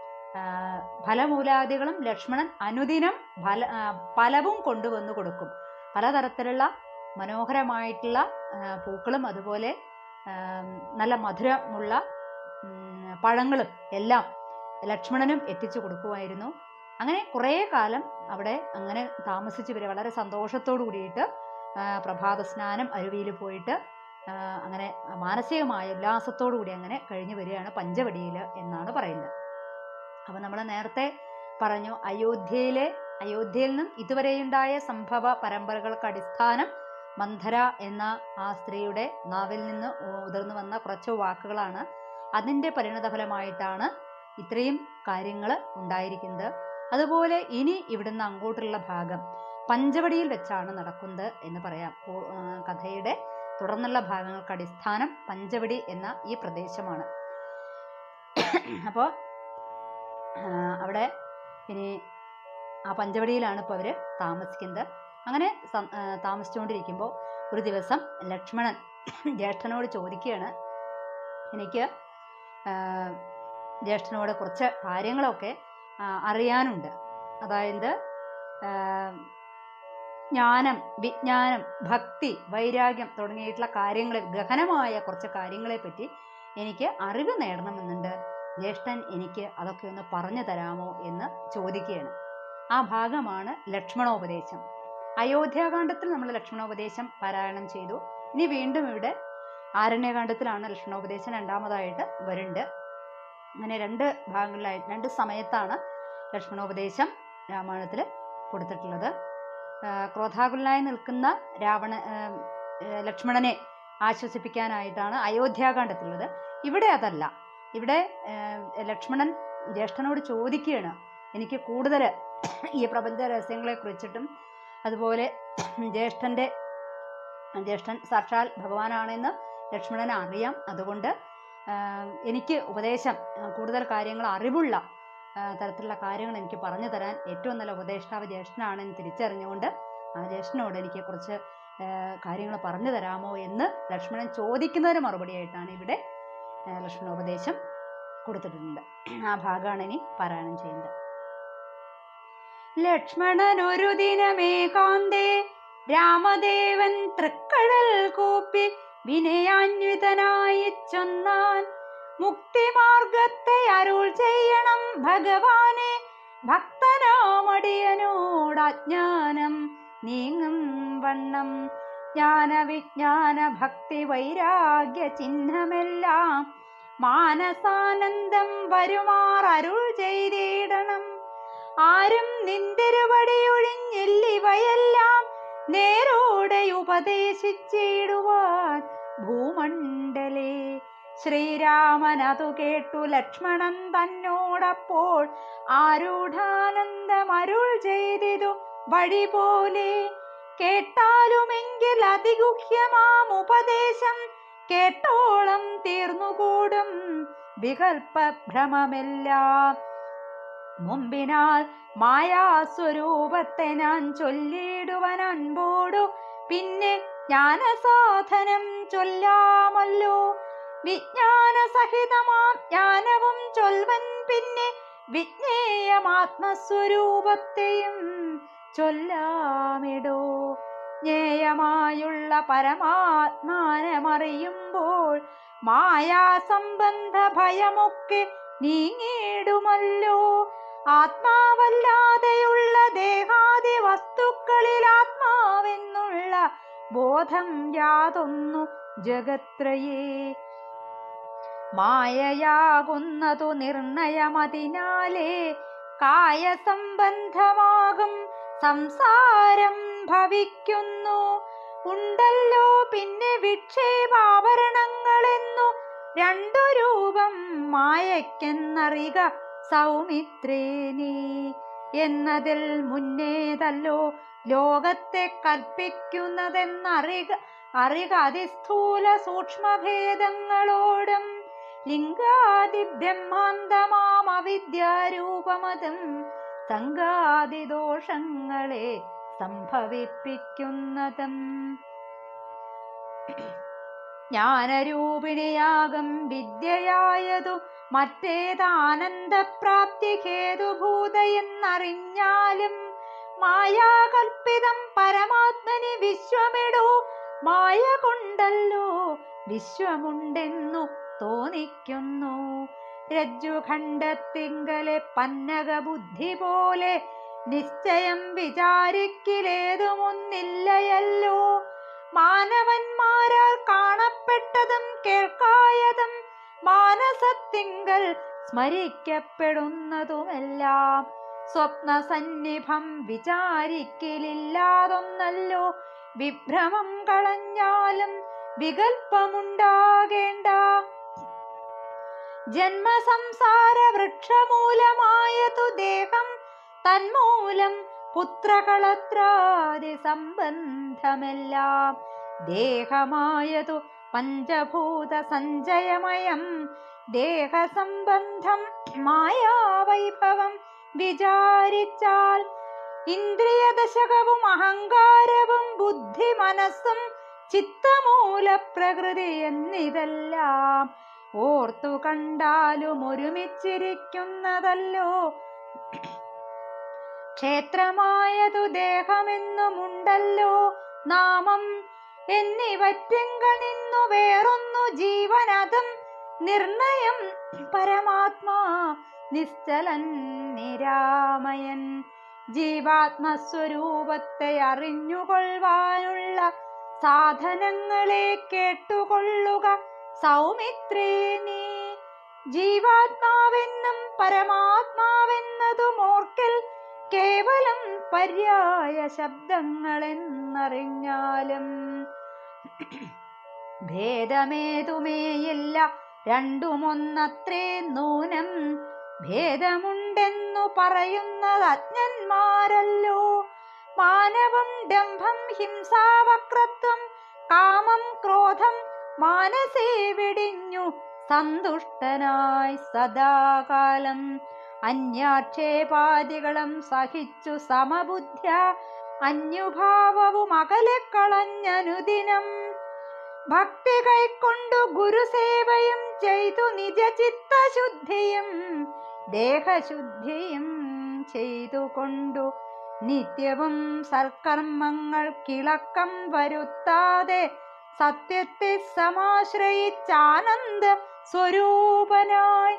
ഫലമൂലാദികളും ലക്ഷ്മണൻ അനുദിനം ഫലവും കൊണ്ടുവന്നു കൊടുക്കും. പലതരത്തിലുള്ള മനോഹരമായിട്ടുള്ള പൂക്കളും അതുപോലെ നല്ല മധുരമുള്ള പഴങ്ങളും എല്ലാം ലക്ഷ്മണനും എത്തിച്ചു കൊടുക്കുമായിരുന്നു. അങ്ങനെ കുറേ കാലം അവിടെ അങ്ങനെ താമസിച്ച് വളരെ സന്തോഷത്തോടു കൂടിയിട്ട് പ്രഭാത സ്നാനം അരുവിയിൽ പോയിട്ട് അങ്ങനെ മാനസികമായ ഉല്ലാസത്തോടു കൂടി അങ്ങനെ കഴിഞ്ഞു വരികയാണ് പഞ്ചവടിയിൽ എന്നാണ് പറയുന്നത്. അപ്പൊ നമ്മൾ നേരത്തെ പറഞ്ഞു, അയോധ്യയിൽ നിന്നും ഇതുവരെയുണ്ടായ സംഭവ പരമ്പരകൾക്ക് അടിസ്ഥാനം മന്ധര എന്ന ആ സ്ത്രീയുടെ നാവിൽ നിന്ന് ഉതിർന്നു വന്ന കുറച്ച് വാക്കുകളാണ്. അതിൻ്റെ പരിണതഫലമായിട്ടാണ് ഇത്രയും കാര്യങ്ങൾ ഉണ്ടായിരിക്കുന്നത്. അതുപോലെ ഇനി ഇവിടുന്ന് അങ്ങോട്ടുള്ള ഭാഗം പഞ്ചവടിയിൽ വെച്ചാണ് നടക്കുന്നത് എന്ന് പറയാം. കഥയുടെ തുടർന്നുള്ള ഭാഗങ്ങൾക്ക് അടിസ്ഥാനം പഞ്ചവടി എന്ന ഈ പ്രദേശമാണ്. അപ്പോൾ അവിടെ ഇനി ആ പഞ്ചവടിയിലാണ് ഇപ്പോൾ അവർ താമസിക്കുന്നത്. അങ്ങനെ താമസിച്ചുകൊണ്ടിരിക്കുമ്പോൾ ഒരു ദിവസം ലക്ഷ്മണൻ ജ്യേഷ്ഠനോട് ചോദിക്കുകയാണ്, എനിക്ക് ജ്യേഷ്ഠനോട് കുറച്ച് കാര്യങ്ങളൊക്കെ അറിയാനുണ്ട്. അതായത് ജ്ഞാനം, വിജ്ഞാനം, ഭക്തി, വൈരാഗ്യം തുടങ്ങിയിട്ടുള്ള കാര്യങ്ങളെ, ഗഹനമായ കുറച്ച് കാര്യങ്ങളെ പറ്റി എനിക്ക് അറിവ് നേടണമെന്നുണ്ട്. ജ്യേഷ്ഠൻ എനിക്ക് അതൊക്കെ ഒന്ന് പറഞ്ഞു തരാമോ എന്ന് ചോദിക്കുകയാണ്. ആ ഭാഗമാണ് ലക്ഷ്മണോപദേശം. അയോധ്യാകാന്ഡത്തിൽ നമ്മൾ ലക്ഷ്മണോപദേശം പാരായണം ചെയ്തു. ഇനി വീണ്ടും ഇവിടെ ആരണ്യകാന്ഡത്തിലാണ് ലക്ഷ്മണോപദേശം രണ്ടാമതായിട്ട് വരുന്നുണ്ട്. അങ്ങനെ രണ്ട് ഭാഗങ്ങളിലായി രണ്ട് സമയത്താണ് ലക്ഷ്മണോപദേശം രാമായണത്തിൽ കൊടുത്തിട്ടുള്ളത്. ക്രോധാകുലനായി നിൽക്കുന്ന ലക്ഷ്മണനെ ആശ്വസിപ്പിക്കാനായിട്ടാണ് അയോധ്യാകാന്ഡത്തിലുള്ളത്. ഇവിടെ അതല്ല. ഇവിടെ ലക്ഷ്മണൻ ജ്യേഷ്ഠനോട് ചോദിക്കുകയാണ്, എനിക്ക് കൂടുതൽ ഈ പ്രപഞ്ച രഹസ്യങ്ങളെ കുറിച്ചിട്ടും അതുപോലെ ജ്യേഷ്ഠൻ സാക്ഷാൽ ഭഗവാനാണെന്ന് ലക്ഷ്മണന് അറിയാം. അതുകൊണ്ട് എനിക്ക് ഉപദേശം, കൂടുതൽ കാര്യങ്ങൾ അറിവുള്ള തരത്തിലുള്ള കാര്യങ്ങൾ എനിക്ക് പറഞ്ഞു തരാൻ ഏറ്റവും നല്ല ഉപദേഷ്ടാവ് ജ്യേഷ്ഠനാണെന്ന് തിരിച്ചറിഞ്ഞുകൊണ്ട് ആ ജ്യേഷ്ഠനോട് എനിക്ക് കുറച്ച് കാര്യങ്ങൾ പറഞ്ഞു തരാമോ എന്ന് ലക്ഷ്മണൻ ചോദിക്കുന്നതിന് മറുപടിയായിട്ടാണ് ഇവിടെ ലക്ഷ്മണോപദേശം കൊടുത്തിട്ടുണ്ട്. ആ ഭാഗമാണ് ഇനി പാരായണം ചെയ്യുന്നത്. ലക്ഷ്മണൻ ഒരു ദിനമേകാന്തേ രാമദേവൻ തൃക്കടൽ കൂപ്പി വിനയാന്വിതനായി ചൊന്നാൻ, മുക്തിമാർഗത്തെ അരുൾ ചെയ്യണം ഭഗവാനെ, ഭക്തനാമടിയനോടജ്ഞാനം നീങ്ങും വണ്ണം, ജ്ഞാനവിജ്ഞാന ഭക്തി വൈരാഗ്യ ചിഹ്നമെല്ലാം മാനസാനന്ദം വരുമാറരുൾ ചെയ്തിടണം. ആരും നിന്തിരുവടിയൊഴിഞ്ഞില്ലിവയെല്ലാം നേരോടെ ഉപദേശിച്ചിടുവാൻ ഭൂമണ്ഡലേ. ശ്രീരാമൻ അതു കേട്ടു ലക്ഷ്മണൻ തന്നോടപ്പോൾ ആരൂഢാനന്ദമരുൾ ചെയ്തിതു വഴി പോലെ. കേട്ടാലുമെങ്കിൽ അതിഗുഹ്യമാം ഉപദേശം കേട്ടോളം തീർന്നുകൂടും വികൽപ്പ ഭ്രമമെല്ലാം. മുമ്പിനാൽ മായാസ്വരൂപത്തെ ഞാൻ ചൊല്ലിടുവൻ അൻപോടു, പിന്നെ ജ്ഞാനസാധനം ചൊല്ലാമല്ലോ. വിജ്ഞാനസഹിതമാം ജ്ഞാനവും ചൊൽവൻ, പിന്നെ വിജ്ഞേയമാത്മസ്വരൂപത്തെയും ചൊല്ലാമിടോ. ജ്ഞേയമായുള്ള പരമാത്മാനമറിയുമ്പോൾ മായാസംബന്ധ ഭയമൊക്കെ നീങ്ങിടുമല്ലോ. ആത്മാവല്ലാതെയുള്ള ദേഹാദി വസ്തുക്കളിൽ ആത്മാവെന്നുള്ള ബോധം യാതൊന്നു ജഗത്രയേ. മായയാകുന്നതു നിർണയമതിനാലേ കായസംബന്ധമാകും സംസാരം ഭവിക്കുന്നു. ഉണ്ടല്ലോ പിന്നെ വിക്ഷേപാഭരണങ്ങളെന്നു രണ്ടു രൂപം മായയ്ക്കെന്നറിക സൗമിത്രേ നീ. എന്നതിൽ മുന്നേതല്ലോ ലോകത്തെ കൽപ്പിക്കുന്നതെന്നറിക അതിസ്ഥൂല സൂക്ഷ്മഭേദങ്ങളോടും ലിംഗാദി ബ്രഹ്മാന്തമാം അവിദ്യാരൂപമതും സംഗാദിദോഷങ്ങളെ സംഭവിപ്പിക്കുന്നതും. ജ്ഞാനരൂപിണിയാകും വിദ്യയായതു മറ്റേതാനന്ദപ്രാപ്തി ഹേതുഭൂതയെന്നറിഞ്ഞാലും മായാകൽപ്പിതം പരമാത്മനി വിശ്വമിടൂ. മായ കൊണ്ടല്ലോ വിശ്വമുണ്ടെന്നു തോന്നിക്കുന്നു. രജ്ജുഖണ്ഡത്തിങ്കലെ പന്നക ബുദ്ധി പോലെ നിശ്ചയം വിചാരിക്കിലേതുമൊന്നില്ലയല്ലോ. മാനവന്മാരാൽ കാണപ്പെട്ടതും കേൾക്കായതും മാനസത്തിങ്കൽ സ്മരിക്കപ്പെടുന്നതുമെല്ലാം സ്വപ്നസന്നിഭം വിചാരിക്കലില്ലാതൊന്നല്ലോ. വിഭ്രമം കളഞ്ഞാലും വികൽപ്പമുണ്ടാകേണ്ട. ജന്മസംസാര വൃക്ഷമൂലമായതു ദേഹം, തന്മൂലം പുത്രകളത്രാദി സംബന്ധമെല്ലാം. ദേഹമായതു പഞ്ചഭൂത സഞ്ചയമയം, ദേഹസംബന്ധം മായാവൈഭവം വിചാരിച്ചാൽ ഇന്ദ്രിയദശകവും അഹങ്കാരവും ബുദ്ധി മനസ്സും ചിത്തമൂല പ്രകൃതി എന്നിതെല്ലാം ഓർത്തു കണ്ടാലും ഒരുമിച്ചിരിക്കുന്നതല്ലോ. ക്ഷേത്രമായതു ദേഹമെന്നുമുണ്ടല്ലോ. നാമം എന്നിവറ്റിങ്കൽ നിന്നു വേറൊന്നു ജീവനതും നിർണയം പരമാത്മാ നിശ്ചലൻ നിരാമയൻ. ജീവാത്മസ്വരൂപത്തെ അറിഞ്ഞുകൊള്ളുവാനുള്ള സാധനങ്ങളെ കേട്ടുകൊള്ളുക സൗമിത്രേ നീ. ജീവാത്മാവെന്നും പരമാത്മാവെന്നതും ഓർക്കൽ കേവലം പര്യായ ശബ്ദങ്ങളെന്നറിഞ്ഞാലും ഭേദമേതുമേയില്ല, രണ്ടുമൊന്നത്രേ നൂനം. ഭേദമുണ്ടെന്നു പറയുന്നത് അജ്ഞന്മാരല്ലോ. മാനവം ഡംഭം ഹിംസാവക്രത്വം കാമം ക്രോധം മാനസേ വെടിഞ്ഞു സന്തുഷ്ടനായി സദാകാലം അന്യാക്ഷേപാദികളും സഹിച്ചു സമബുദ്ധ്യ അന്യുഭാവവും അകലെ കളഞ്ഞനുദിനം ഭക്തി കൈക്കൊണ്ടു ഗുരുസേവയും ചെയ്തു നിജചിത്തശുദ്ധിയും ദേഹശുദ്ധിയും ചെയ്തുകൊണ്ടു നിത്യവും സൽക്കർമ്മങ്ങൾ കിളക്കം വരുത്താതെ സത്യത്തെ സമാശ്രയിച്ചാനന്ദ സ്വരൂപനായി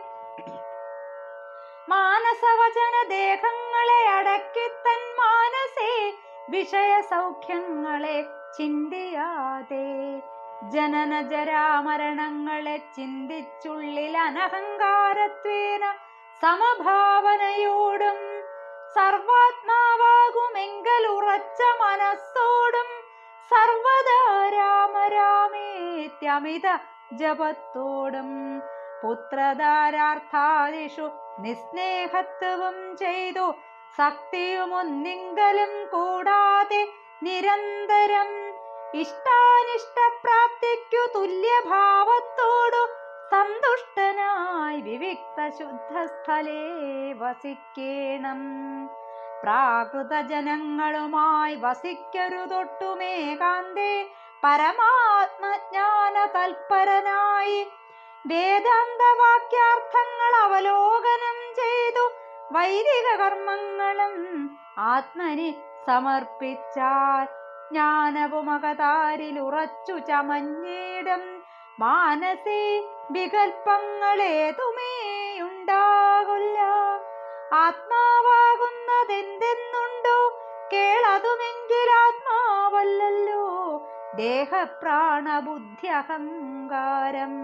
മാനസവചന ദേഹങ്ങളെ അടക്കി തൻ മാനസേ വിഷയ സൗഖ്യങ്ങളെ ചിന്തിയാതെ ജനന ജരാമരണങ്ങളെ ചിന്തിച്ചുള്ളിൽ അനഹങ്കാരത്വേന സമഭാവനയോടും സർവാത്മാവാകുമെങ്കിൽ ഉറച്ച മനസ്സോടും സർവദാ രാമ രാമേത്യമിത ജപത്തോടും പുത്രധാരാർത്ഥാദിഷു നിസ്നേഹത്വവും ചെയ്തു ശക്തിയുമൊന്നിങ്കലും കൂടാതെ നിരന്തരം ഇഷ്ടാനിഷ്ടപ്രാപ്തിക്കു തുല്യഭാവത്തോടു സന്തുഷ്ടനായി വിവിക്ത ശുദ്ധസ്ഥലേ വസിക്കേണം. പ്രാകൃത ജനങ്ങളുമായി വസിക്കരുതൊട്ടുമേകാന്തേ പരമാത്മജ്ഞാന തൽപരനായി വേദാന്തവാക്യാർത്ഥങ്ങൾ അവലോകനം ചെയ്തു വൈദിക കർമ്മങ്ങളും ആത്മനി സമർപ്പിച്ചാൽ ജ്ഞാനവുമകതാരിൽ ഉറച്ചു ചമഞ്ഞിടും. മാനസേ വികൽപ്പങ്ങളേതുമേയുണ്ടാകില്ല. ആത്മാവാകുന്നതെന്തെന്നുണ്ടോ കേളതുമെങ്കിൽ ആത്മാവല്ലല്ലോ ദേഹപ്രാണബുദ്ധി അഹങ്കാരം.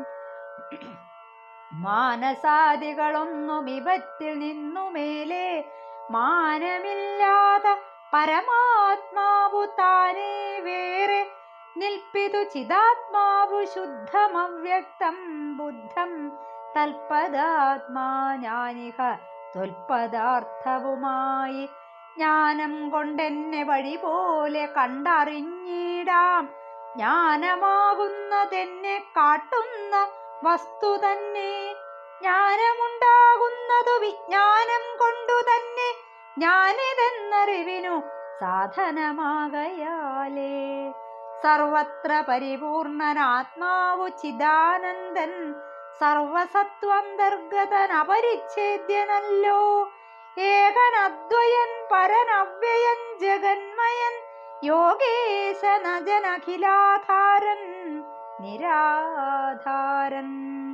മാനസാദികളൊന്നും ഇവറ്റിൽ നിന്നുമേലെ മാനമില്ലാതെ പരമാത്മാവു താനേ വേറെ നിൽപ്പിതു ചിദാത്മാവു ശുദ്ധമവ്യക്തം ബുദ്ധം തൽപദാത്മാ ജ്ഞാനിക ത്വൽപദാർത്ഥവുമായി ജ്ഞാനം കൊണ്ടെന്നെ വഴി പോലെ കണ്ടറിഞ്ഞിടാം. ജ്ഞാനമാകുന്നതെന്നെ കാട്ടുന്ന വസ്തു തന്നെ. ജ്ഞാനമുണ്ടാകുന്നതു വിജ്ഞാനം കൊണ്ടു തന്നെ ജ്ഞാനിതെന്നറിവിനു സാധനമാകയാലേ. സർവത്ര പരിപൂർണനാത്മാവു ചിദാനന്ദൻ സർവസത്വന്തർഗതൻ അപരിച്ഛേദ്യനല്ലോ. ഏകനദ്വയൻ പരനവ്യയൻ ജഗന്മയൻ യോഗേശനജനഖിലാധാരൻ നിരാധാരൻ.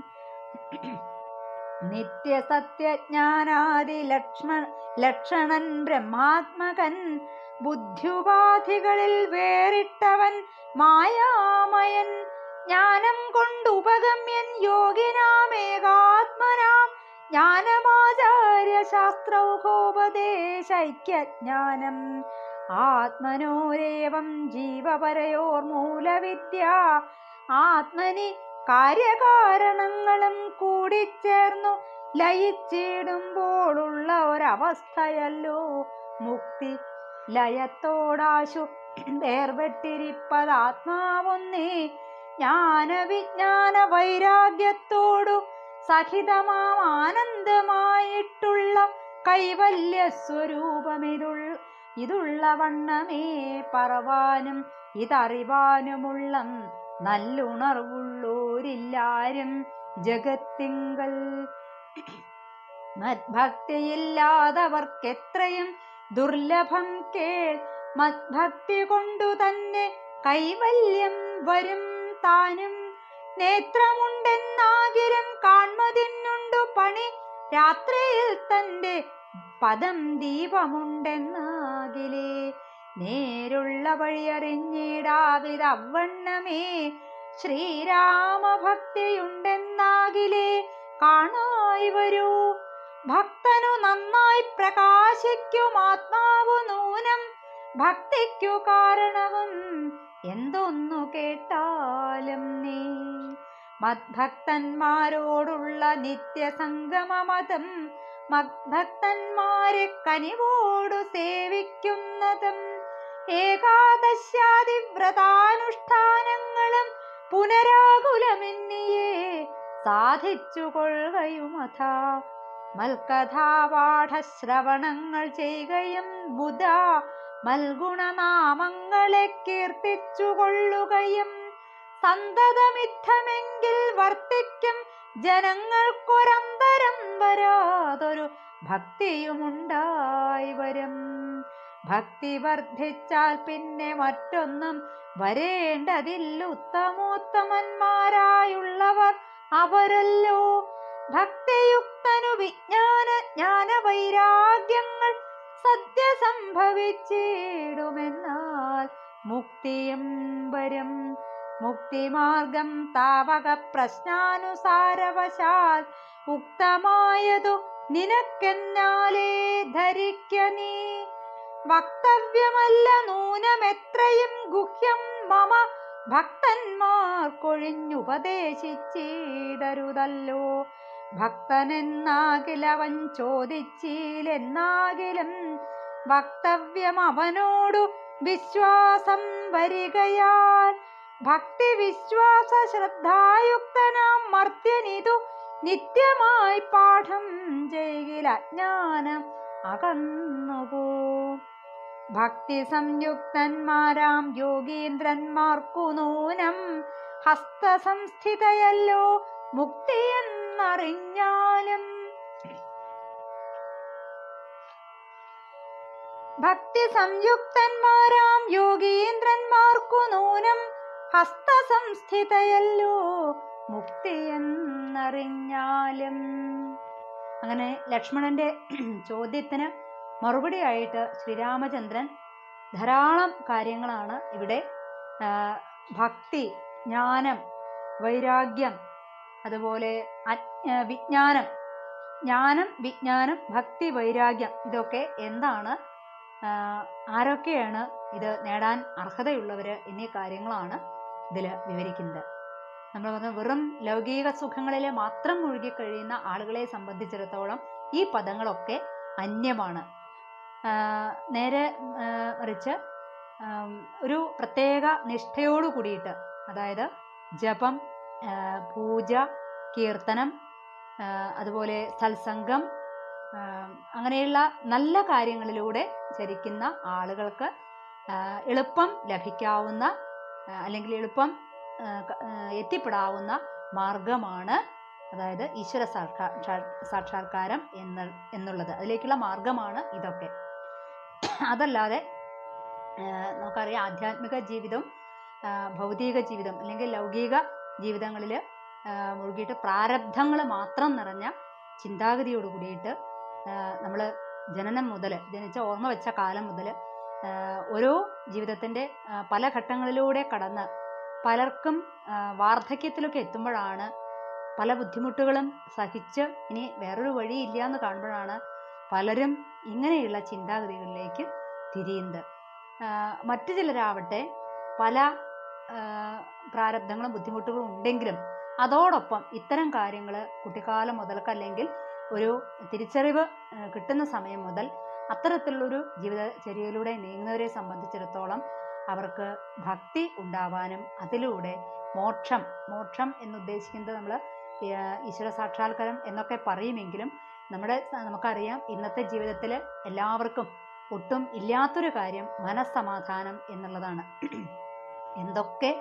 നിത്യസത്യജ്ഞാനാദി ലക്ഷണൻ ബ്രഹ്മാത്മകൻ ബുദ്ധ്യുപാധികളിൽ വേറിട്ടവൻ മായാമയൻ. ജ്ഞാനം കൊണ്ടുപഗമ്യൻ യോഗിനാമേകാത്മനാം ജ്ഞാനമാചാര്യ ശാസ്ത്രൗഘോപദേശൈക്യജ്ഞാനം. ആത്മനോരേവം ജീവപരയോർ മൂലവിദ്യ. ആത്മനി കാര്യകാരണങ്ങളും കൂടിച്ചേർന്നു ലയിച്ചിടുമ്പോഴുള്ള ഒരവസ്ഥയല്ലോ മുക്തി. ലയത്തോടാശു വേർപെട്ടിരിപ്പതാത്മാവൊന്നേ. ജ്ഞാനവിജ്ഞാന വൈരാഗ്യത്തോടു സഹിതമാം ആനന്ദമായിട്ടുള്ള കൈവല്യസ്വരൂപമിതുള്ള വണ്ണമേ പറവാനും ഇതറിവാനുമുള്ള നല്ലുണർവുള്ളോരില്ലാരും ജഗത്തിങ്കൽ. മദ്ഭക്തിയില്ലാതവർക്കെത്രയും ദുർലഭം കേൾ. മദ്ഭക്തി കൊണ്ടു തന്നെ കൈവല്യം വരും താനും. നേത്രമുണ്ടെന്നാകിലും കാൺമതിനുണ്ടു പണി. രാത്രിയിൽ തന്റെ പദം ദീപമുണ്ടെന്നാകിലേ നേരുള്ള വഴിയറിഞ്ഞിടാവിതവണ്ണമേ. ശ്രീരാമഭക്തിയുണ്ടെന്നാകിലേ കാണായി വരൂ. ഭക്തനു നന്നായി പ്രകാശിക്കും ആത്മാവു നൂനം. ഭക്തിക്കു കാരണവും എന്തൊന്നു കേട്ടാലും നീ. മദ്ഭക്തന്മാരോടുള്ള നിത്യസംഗമമതം മദ്ഭക്തന്മാരെ കനിവോടു സേവിക്കുന്നതും ഏകാദശ്യാദി വ്രതാനുഷ്ഠാനങ്ങളും പുനരാകുലമെന്നിയേ സാധിച്ചു കൊള്ളുകയുമഥാ. മൽകഥാപാഠശ്രവണങ്ങൾ ചെയ്യുകയും മുതാ മൽഗുണനാമങ്ങളെ കീർത്തിച്ചു കൊള്ളുകയും സന്തതമിത്തമെങ്കിൽ വർത്തിക്കും ജനങ്ങൾക്കൊരന്തരം വരാതൊരു ഭക്തിയുമുണ്ടായി വരും. ഭക്തി വർദ്ധിച്ചാൽ പിന്നെ മറ്റൊന്നും വരേണ്ടതില്ല. ഉത്തമോത്തമന്മാരായുള്ളവർ അവരല്ലോ. ഭക്തിയുക്തനു ജ്ഞാന വൈരാഗ്യങ്ങൾ സത്യ സംഭവിച്ചിടുമെന്നാൽ മുക്തിയും വരും. മുക്തിമാർഗം താവക പ്രശ്നാനുസാരവശാൽ ഉക്തമായതു നിനക്കെന്നാലേ ധരിക്ക നീ. വക്തവ്യമല്ല നൂനമെത്രയും ഗുഹ്യം മമ. ഭക്തന്മാർക്കൊഴിഞ്ഞുപദേശിച്ചിടരുതല്ലോ. ഭക്തനെന്നാകിലവൻ ചോദിച്ചില്ലെന്നാകിലും വക്തവ്യം അവനോടു വിശ്വാസം വരികയാൽ ഭക്തി വിശ്വാസ ശ്രദ്ധായുക്തനാം മർത്യനിതു നിത്യമായി പാഠം ചെയ്കിൽ അജ്ഞാനം അകന്നുപോ. ഭക്തി സംയുക്തന്മാരാം യോഗീന്ദ്രന്മാർക്കു നൂനം ഹസ്തസംസ്ഥിതയല്ലോ മുക്തിയെന്നറിഞ്ഞാലും. ഭക്തി സംയുക്തന്മാരാം യോഗീന്ദ്രന്മാർക്കു നൂനം ഹസ്തസംസ്ഥിതയല്ലോ മുക്തിയെന്നറിഞ്ഞാലും. അങ്ങനെ ലക്ഷ്മണന്റെ ചോദ്യത്തിന് മറുപടിയായിട്ട് ശ്രീരാമചന്ദ്രൻ ധാരാളം കാര്യങ്ങളാണ് ഇവിടെ ഭക്തി, ജ്ഞാനം, വൈരാഗ്യം, അതുപോലെ വിജ്ഞാനം, ജ്ഞാനം, വിജ്ഞാനം, ഭക്തി, വൈരാഗ്യം, ഇതൊക്കെ എന്താണ്, ആരൊക്കെയാണ് ഇത് നേടാൻ അർഹതയുള്ളവര് എന്നീ കാര്യങ്ങളാണ് ഇതിൽ വിവരിക്കുന്നത്. നമ്മൾ പറഞ്ഞ വെറും ലൗകിക സുഖങ്ങളിൽ മാത്രം മുഴുകിക്കഴിയുന്ന ആളുകളെ സംബന്ധിച്ചിടത്തോളം ഈ പദങ്ങളൊക്കെ അന്യമാണ്. നേരെ മറിച്ച് ഒരു പ്രത്യേക നിഷ്ഠയോടു കൂടിയിട്ട്, അതായത് ജപം, പൂജ, കീർത്തനം, അതുപോലെ സത്സംഗം, അങ്ങനെയുള്ള നല്ല കാര്യങ്ങളിലൂടെ ചരിക്കുന്ന ആളുകൾക്ക് എളുപ്പം ലഭിക്കാവുന്ന അല്ലെങ്കിൽ എളുപ്പം എത്തിപ്പെടാവുന്ന മാർഗമാണ്, അതായത് ഈശ്വര സാക്ഷാത്കാരം എന്നുള്ളത്. അതിലേക്കുള്ള മാർഗമാണ് ഇതൊക്കെ. അതല്ലാതെ നമുക്കറിയാം, ആധ്യാത്മിക ജീവിതം, ഭൗതിക ജീവിതം അല്ലെങ്കിൽ ലൗകിക ജീവിതങ്ങളിൽ മുഴുകിയിട്ട് പ്രാരബ്ധങ്ങൾ മാത്രം നിറഞ്ഞ ചിന്താഗതിയോട് കൂടിയിട്ട് നമ്മൾ ജനനം മുതൽ, ജനിച്ച ഓർമ്മ വെച്ച കാലം മുതൽ ഓരോ ജീവിതത്തിൻ്റെ പല ഘട്ടങ്ങളിലൂടെ കടന്ന് പലർക്കും വാർദ്ധക്യത്തിലൊക്കെ എത്തുമ്പോഴാണ് പല ബുദ്ധിമുട്ടുകളും സഹിച്ച് ഇനി വേറൊരു വഴിയില്ല എന്ന് കാണുമ്പോഴാണ് പലരും ഇങ്ങനെയുള്ള ചിന്താഗതികളിലേക്ക് തിരിയുന്നത്. മറ്റു ചിലരാവട്ടെ പല പ്രാരബ്ധങ്ങളും ബുദ്ധിമുട്ടുകളും ഉണ്ടെങ്കിലും അതോടൊപ്പം ഇത്തരം കാര്യങ്ങൾ കുട്ടിക്കാലം മുതൽക്ക് അല്ലെങ്കിൽ ഒരു തിരിച്ചറിവ് കിട്ടുന്ന സമയം മുതൽ അത്തരത്തിലുള്ളൊരു ജീവിതചര്യയിലൂടെ നീങ്ങുന്നവരെ സംബന്ധിച്ചിടത്തോളം അവർക്ക് ഭക്തി ഉണ്ടാവാനും അതിലൂടെ മോക്ഷം എന്നുദ്ദേശിക്കുന്നത് നമ്മൾ ഈശ്വര സാക്ഷാത്കാരം എന്നൊക്കെ പറയുമെങ്കിലും നമുക്കറിയാം ഇന്നത്തെ ജീവിതത്തിൽ എല്ലാവർക്കും ഒട്ടും ഇല്ലാത്തൊരു കാര്യം മനസ്സമാധാനം എന്നുള്ളതാണ്. എന്തൊക്കെ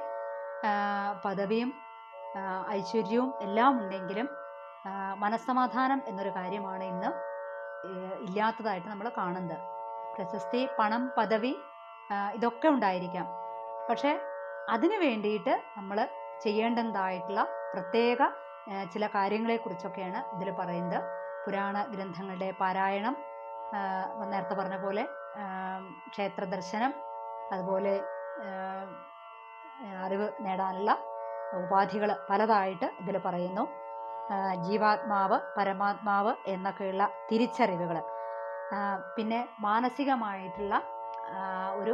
പദവിയും ഐശ്വര്യവും എല്ലാം ഉണ്ടെങ്കിലും മനസ്സമാധാനം എന്നൊരു കാര്യമാണ് ഇന്ന് ഇല്ലാത്തതായിട്ട് നമ്മൾ കാണുന്നത്. പ്രശസ്തി, പണം, പദവി ഇതൊക്കെ ഉണ്ടായിരിക്കാം, പക്ഷെ അതിനു വേണ്ടിയിട്ട് നമ്മൾ ചെയ്യേണ്ടതായിട്ടുള്ള പ്രത്യേക ചില കാര്യങ്ങളെക്കുറിച്ചൊക്കെയാണ് ഇതിൽ പറയുന്നത്. പുരാണ ഗ്രന്ഥങ്ങളുടെ പാരായണം, നേരത്തെ പറഞ്ഞ പോലെ ക്ഷേത്ര ദർശനം, അതുപോലെ അറിവ് നേടാനുള്ള ഉപാധികൾ പലതായിട്ട് ഇതിൽ പറയുന്നു. ജീവാത്മാവ്, പരമാത്മാവ് എന്നൊക്കെയുള്ള തിരിച്ചറിവുകൾ, പിന്നെ മാനസികമായിട്ടുള്ള ഒരു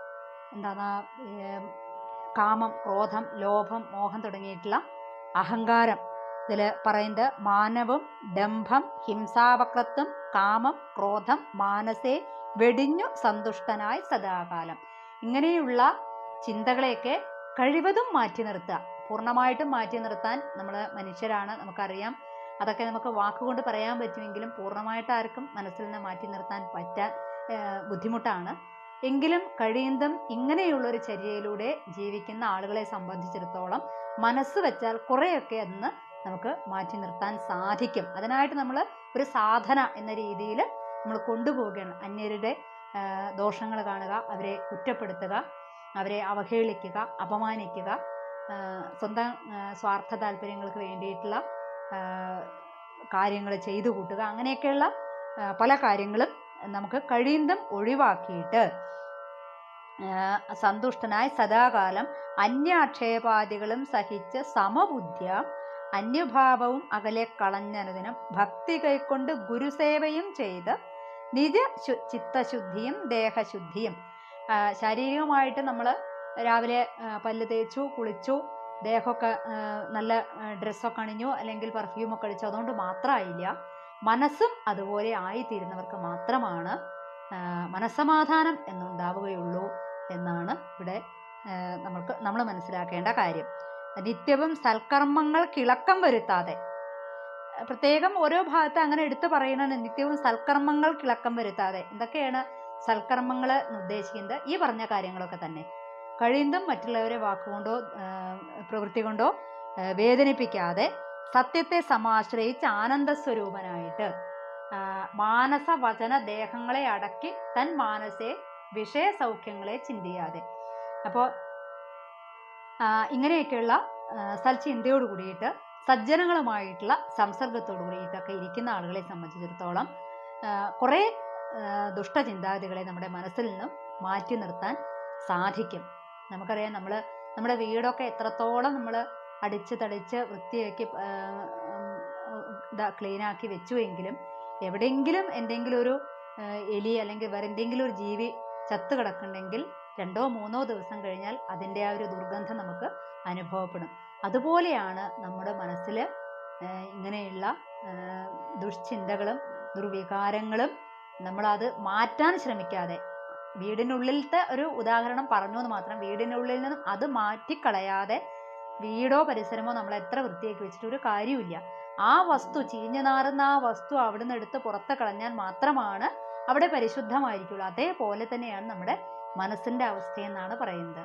കാമം, ക്രോധം, ലോഭം, മോഹം തുടങ്ങിയിട്ടുള്ള അഹങ്കാരം ഇതിൽ പറയുന്നത്. മാനവും ഡംഭം, ഹിംസാവക്രത്വം, കാമം, ക്രോധം മാനസേ വെടിഞ്ഞു സന്തുഷ്ടനായി സദാകാലം, ഇങ്ങനെയുള്ള ചിന്തകളെയൊക്കെ കഴിവതും മാറ്റി നിർത്തുക. പൂർണ്ണമായിട്ടും മാറ്റി നിർത്താൻ നമ്മൾ മനുഷ്യരാണ്, നമുക്കറിയാം. അതൊക്കെ നമുക്ക് വാക്കുകൊണ്ട് പറയാൻ പറ്റുമെങ്കിലും പൂർണ്ണമായിട്ട് ആർക്കും മനസ്സിൽ നിന്ന് മാറ്റി നിർത്താൻ പറ്റാൻ ബുദ്ധിമുട്ടാണ്. എങ്കിലും കഴിയുന്നതും ഇങ്ങനെയുള്ളൊരു ചര്യയിലൂടെ ജീവിക്കുന്ന ആളുകളെ സംബന്ധിച്ചിടത്തോളം മനസ്സ് വെച്ചാൽ കുറേയൊക്കെ അതിന് നമുക്ക് മാറ്റി നിർത്താൻ സാധിക്കും. അതിനായിട്ട് നമ്മൾ ഒരു സാധന എന്ന രീതിയിൽ നമ്മൾ കൊണ്ടുപോവുകയാണ്. അന്യരുടെ ദോഷങ്ങൾ കാണുക, അവരെ കുറ്റപ്പെടുത്തുക, അവരെ അവഹേളിക്കുക, അപമാനിക്കുക, സ്വന്തം സ്വാർത്ഥ താല്പര്യങ്ങൾക്ക് വേണ്ടിയിട്ടുള്ള കാര്യങ്ങൾ ചെയ്തു കൂട്ടുക, അങ്ങനെയൊക്കെയുള്ള പല കാര്യങ്ങളും നമുക്ക് കഴിയുന്നതും ഒഴിവാക്കിയിട്ട് സന്തുഷ്ടനായി സദാകാലം അന്യാക്ഷേപാദികളും സഹിച്ച് സമബുദ്ധ്യ അന്യഭാവവും അകലെ കളഞ്ഞനുദിനം ഭക്തി കൈക്കൊണ്ട് ഗുരുസേവയും ചെയ്ത് നിജ ചിത്തശുദ്ധിയും ദേഹശുദ്ധിയും, ശാരീരികമായിട്ട് നമ്മൾ രാവിലെ പല്ല് തേച്ചു, കുളിച്ചു, ദേഹമൊക്കെ നല്ല ഡ്രസ്സൊക്കെ അണിഞ്ഞു, അല്ലെങ്കിൽ പെർഫ്യൂമൊക്കെ അടിച്ചു, അതുകൊണ്ട് മാത്രമായില്ല, മനസ്സും അതുപോലെ ആയിത്തീരുന്നവർക്ക് മാത്രമാണ് മനസ്സമാധാനം എന്നുണ്ടാവുകയുള്ളൂ എന്നാണ് ഇവിടെ നമ്മൾ മനസ്സിലാക്കേണ്ട കാര്യം. നിത്യവും സൽക്കർമ്മങ്ങൾ കിളക്കം വരുത്താതെ, പ്രത്യേകം ഓരോ ഭാഗത്ത് അങ്ങനെ എടുത്തു പറയുന്നത് നിത്യവും സൽക്കർമ്മങ്ങൾ കിളക്കം വരുത്താതെ. എന്തൊക്കെയാണ് സൽക്കർമ്മങ്ങൾ എന്ന് ഉദ്ദേശിക്കുന്നത്? ഈ പറഞ്ഞ കാര്യങ്ങളൊക്കെ തന്നെ. കഴിയുന്നതും മറ്റുള്ളവരെ വാക്കുകൊണ്ടോ പ്രവൃത്തി കൊണ്ടോ വേദനിപ്പിക്കാതെ സത്യത്തെ സമാശ്രയിച്ച് ആനന്ദസ്വരൂപനായിട്ട് മാനസ വചന ദേഹങ്ങളെ അടക്കി തൻ മാനസെ വിഷയ സൗഖ്യങ്ങളെ ചിന്തിയാതെ. അപ്പോൾ ഇങ്ങനെയൊക്കെയുള്ള സൽചിന്തയോട് കൂടിയിട്ട് സജ്ജനങ്ങളുമായിട്ടുള്ള സംസർഗത്തോടു കൂടിയിട്ടൊക്കെ ഇരിക്കുന്ന ആളുകളെ സംബന്ധിച്ചിടത്തോളം കുറേ ദുഷ്ടചിന്താഗതികളെ നമ്മുടെ മനസ്സിൽ നിന്നും മാറ്റി നിർത്താൻ സാധിക്കും. നമുക്കറിയാം, നമ്മുടെ വീടൊക്കെ എത്രത്തോളം നമ്മൾ അടിച്ച് തടിച്ച് വൃത്തിയാക്കി ക്ലീനാക്കി വെച്ചുവെങ്കിലും എവിടെയെങ്കിലും എന്തെങ്കിലും ഒരു എലി അല്ലെങ്കിൽ വേറെ എന്തെങ്കിലും ഒരു ജീവി ചത്തു കിടക്കുന്നുണ്ടെങ്കിൽ 2 or 3 ദിവസം കഴിഞ്ഞാൽ അതിൻ്റെ ആ ഒരു ദുർഗന്ധം നമുക്ക് അനുഭവപ്പെടും. അതുപോലെയാണ് നമ്മുടെ മനസ്സിൽ ഇങ്ങനെയുള്ള ദുഷ്ചിന്തകളും ദുർവികാരങ്ങളും നമ്മളത് മാറ്റാൻ ശ്രമിക്കാതെ, വീടിനുള്ളിലത്തെ ഒരു ഉദാഹരണം പറഞ്ഞു എന്ന് മാത്രം, വീടിനുള്ളിൽ നിന്നും അത് മാറ്റിക്കളയാതെ വീടോ പരിസരമോ നമ്മൾ എത്ര വൃത്തിയാക്കി വെച്ചിട്ട് ഒരു കാര്യമില്ല. ആ വസ്തു, ചീഞ്ഞു നാറുന്ന ആ വസ്തു അവിടുന്ന് എടുത്ത് പുറത്ത് കളഞ്ഞാൽ മാത്രമാണ് അവിടെ പരിശുദ്ധമായിരിക്കുള്ളൂ. അതേപോലെ തന്നെയാണ് നമ്മുടെ മനസ്സിൻ്റെ അവസ്ഥയെന്നാണ് പറയുന്നത്.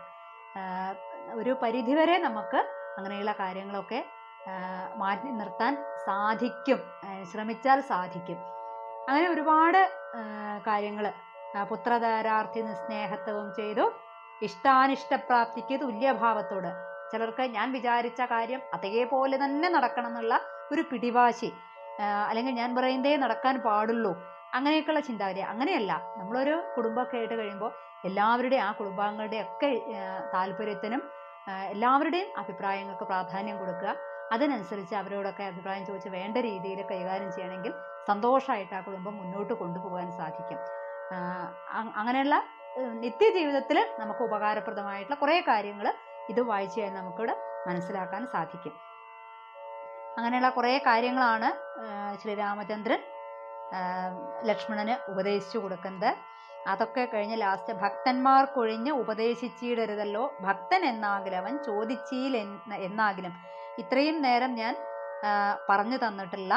ഒരു പരിധിവരെ നമുക്ക് അങ്ങനെയുള്ള കാര്യങ്ങളൊക്കെ മാറ്റി നിർത്താൻ സാധിക്കും, ശ്രമിച്ചാൽ സാധിക്കും. അങ്ങനെ ഒരുപാട് കാര്യങ്ങൾ, പുത്രധാരാർത്ഥി നിസ്നേഹത്വവും ചെയ്തു ഇഷ്ടാനിഷ്ടപ്രാപ്തിക്ക് തുല്യഭാവത്തോട്. ചിലർക്ക് ഞാൻ വിചാരിച്ച കാര്യം അതേപോലെ തന്നെ നടക്കണം എന്നുള്ള ഒരു പിടിവാശി, അല്ലെങ്കിൽ ഞാൻ പറയുന്നതേ നടക്കാൻ പാടുള്ളൂ, അങ്ങനെയൊക്കെയുള്ള ചിന്താഗതി. അങ്ങനെയല്ല. നമ്മളൊരു കുടുംബമൊക്കെ ആയിട്ട് കഴിയുമ്പോൾ എല്ലാവരുടെയും, ആ കുടുംബാംഗങ്ങളുടെയും ഒക്കെ താല്പര്യത്തിനും എല്ലാവരുടെയും അഭിപ്രായങ്ങൾക്ക് പ്രാധാന്യം കൊടുക്കുക. അതിനനുസരിച്ച് അവരോടൊക്കെ അഭിപ്രായം ചോദിച്ച് വേണ്ട രീതിയിൽ കൈകാര്യം ചെയ്യണമെങ്കിൽ സന്തോഷമായിട്ട് ആ കുടുംബം മുന്നോട്ട് കൊണ്ടുപോകാൻ സാധിക്കും. അങ്ങനെയുള്ള നിത്യജീവിതത്തിൽ നമുക്ക് ഉപകാരപ്രദമായിട്ടുള്ള കുറേ കാര്യങ്ങൾ ഇത് വായിച്ചു കഴിഞ്ഞാൽ നമുക്കിവിടെ മനസ്സിലാക്കാൻ സാധിക്കും. അങ്ങനെയുള്ള കുറേ കാര്യങ്ങളാണ് ശ്രീരാമചന്ദ്രൻ ലക്ഷ്മണന് ഉപദേശിച്ചു കൊടുക്കുന്നത്. അതൊക്കെ കഴിഞ്ഞ് ലാസ്റ്റ് ഭക്തന്മാർക്കൊഴിഞ്ഞ് ഉപദേശിച്ചിടരുതല്ലോ ഭക്തൻ എന്നാകിൽ അവൻ ചോദിച്ചീൽ എന്നാകിലും. ഇത്രയും നേരം ഞാൻ പറഞ്ഞു തന്നിട്ടുള്ള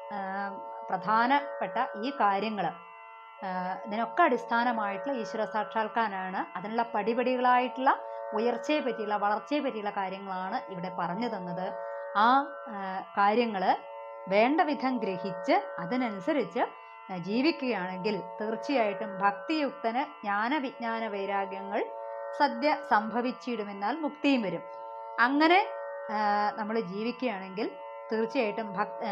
പ്രധാനപ്പെട്ട ഈ കാര്യങ്ങൾ, ഇതിനൊക്കെ അടിസ്ഥാനമായിട്ടുള്ള ഈശ്വര സാക്ഷാത്കാരമാണ്. അതിനുള്ള പടിപടികളായിട്ടുള്ള ഉയർച്ചയെ പറ്റിയുള്ള, വളർച്ചയെ പറ്റിയുള്ള കാര്യങ്ങളാണ് ഇവിടെ പറഞ്ഞു തന്നത്. ആ കാര്യങ്ങൾ വേണ്ട വിധം ഗ്രഹിച്ച് അതിനനുസരിച്ച് ജീവിക്കുകയാണെങ്കിൽ തീർച്ചയായിട്ടും ഭക്തിയുക്തന് ജ്ഞാനവിജ്ഞാന വൈരാഗ്യങ്ങൾ സദ്യ സംഭവിച്ചിടുമെന്നാൽ മുക്തിയും വരും. അങ്ങനെ നമ്മൾ ജീവിക്കുകയാണെങ്കിൽ തീർച്ചയായിട്ടും